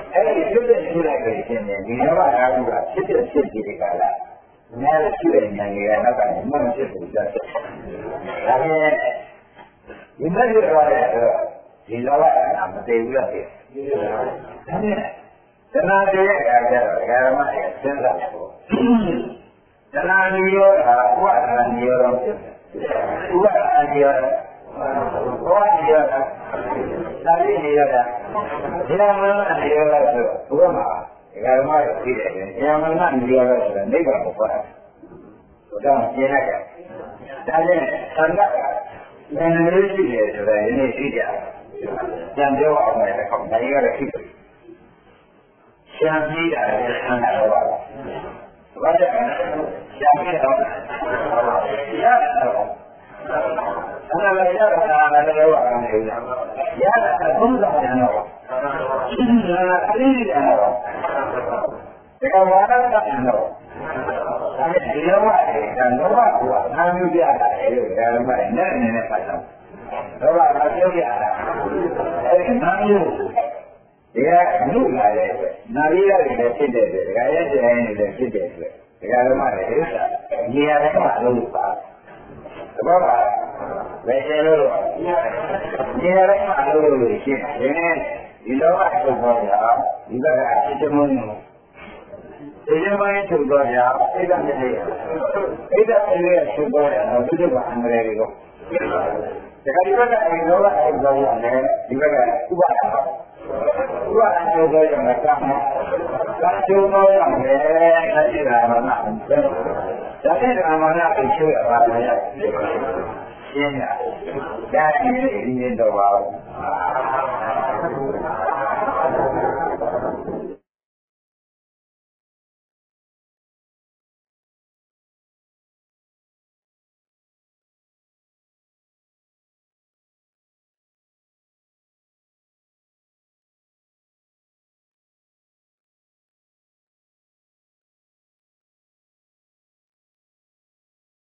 ဖြစ်တဲ့ရှိလိုက်လို့ရှင်နေဒီတော့အားလုံးကဖြစ်တဲ့ဖြစ်ဒီကလာများရှိတဲ့ဉာဏ်ကြီးကနောက်ကနေမှမဖြစ်ဘူးကြတယ်။ဒါပေမဲ့ဒီမဲ့ရတဲ့ဒီလောကမတည်ဘူးလားဖြစ်။ဒါနဲ့တဏှာတည်းရဲ့အခါကျတော့ဓမ္မရဲ့စဉ်းစားဖို့တဏှာကြီးရောဥပါဒနာကြီးရောဖြစ်တယ်ဥပါဒနာကြီးရောဘောကြီးရောသာတိကြီးရောဒီလိုမှနေရောဆိုဘုရားမှာဓမ္မရဲ့ဖြစ်တယ်ဉာဏ်မှန်ကနေရောဆိုနိဗ္ဗာန်ကိုခေါ်တာဘုရားရှင်းလိုက်တယ်ဒါနဲ့သံဃာဉာဏ်လေးရှိတယ်ဆိုတာဒီနေ့ရှိကြကြံပြောအောင်လည်းခေါင်းနိုင်ရတဲ့ဖြစ်တယ်ရှင်းပြီးတာလည်းဆန်းတာတော့ပါဘာကြောင့်ရှင်းပြီးတော့ရတော့အဲ့ဒါလည်းရတာလည်းတော့အောင်နေတယ်ရတာဘုရားကျန်တော့အလေးရတော့ဒီကဝါဒတာတော့ဒါနဲ့ဒီလောကတော့နာမျိုးပြတာလေလို့ဒါမှမနဲ့နည်းနည်းပတ်တော့တော့ဘာပြောပြတာအဲ့နာမျိုးဒီကလူလာတဲ့နာရီရတယ်လည်းဖြစ်တဲ့အတွက်ဒါရဲ့ကျန်နေလည်းဖြစ်တဲ့အတွက်ဒါကမှလည်းဥစ္စာနေရာတိုင်းမှာလို့ပါတော့ပါဘယ်ကျလို့နေရာတိုင်းမှာလို့ရှိရင်ဒီလောကထုတ်ပေါ်တာဒီဘက်ကစိတ်မုန်းနေဒီလိုမှထုတ်တော့ကြစိတ်ကမရှိစိတ်ကလည်းထုတ်တော့တယ်တော့ဒီလိုကအန္တရာယ်တွေကိုဒါကဒီဘက်ကဒီလောကထုတ်တော့ရတယ်ဒီဘက်ကဥပါဒနာဥပါဒနာထုတ်တော့ရမှာကမ်းကမ်းကျုံတော့ရတယ်လက်ရှိတာမှမဟုတ်ဒါနဲ့ဓမ္မနာကိုချိုးရပါမယ်ရှင်းရဒါနဲ့ဒီနေ့တော့ပါ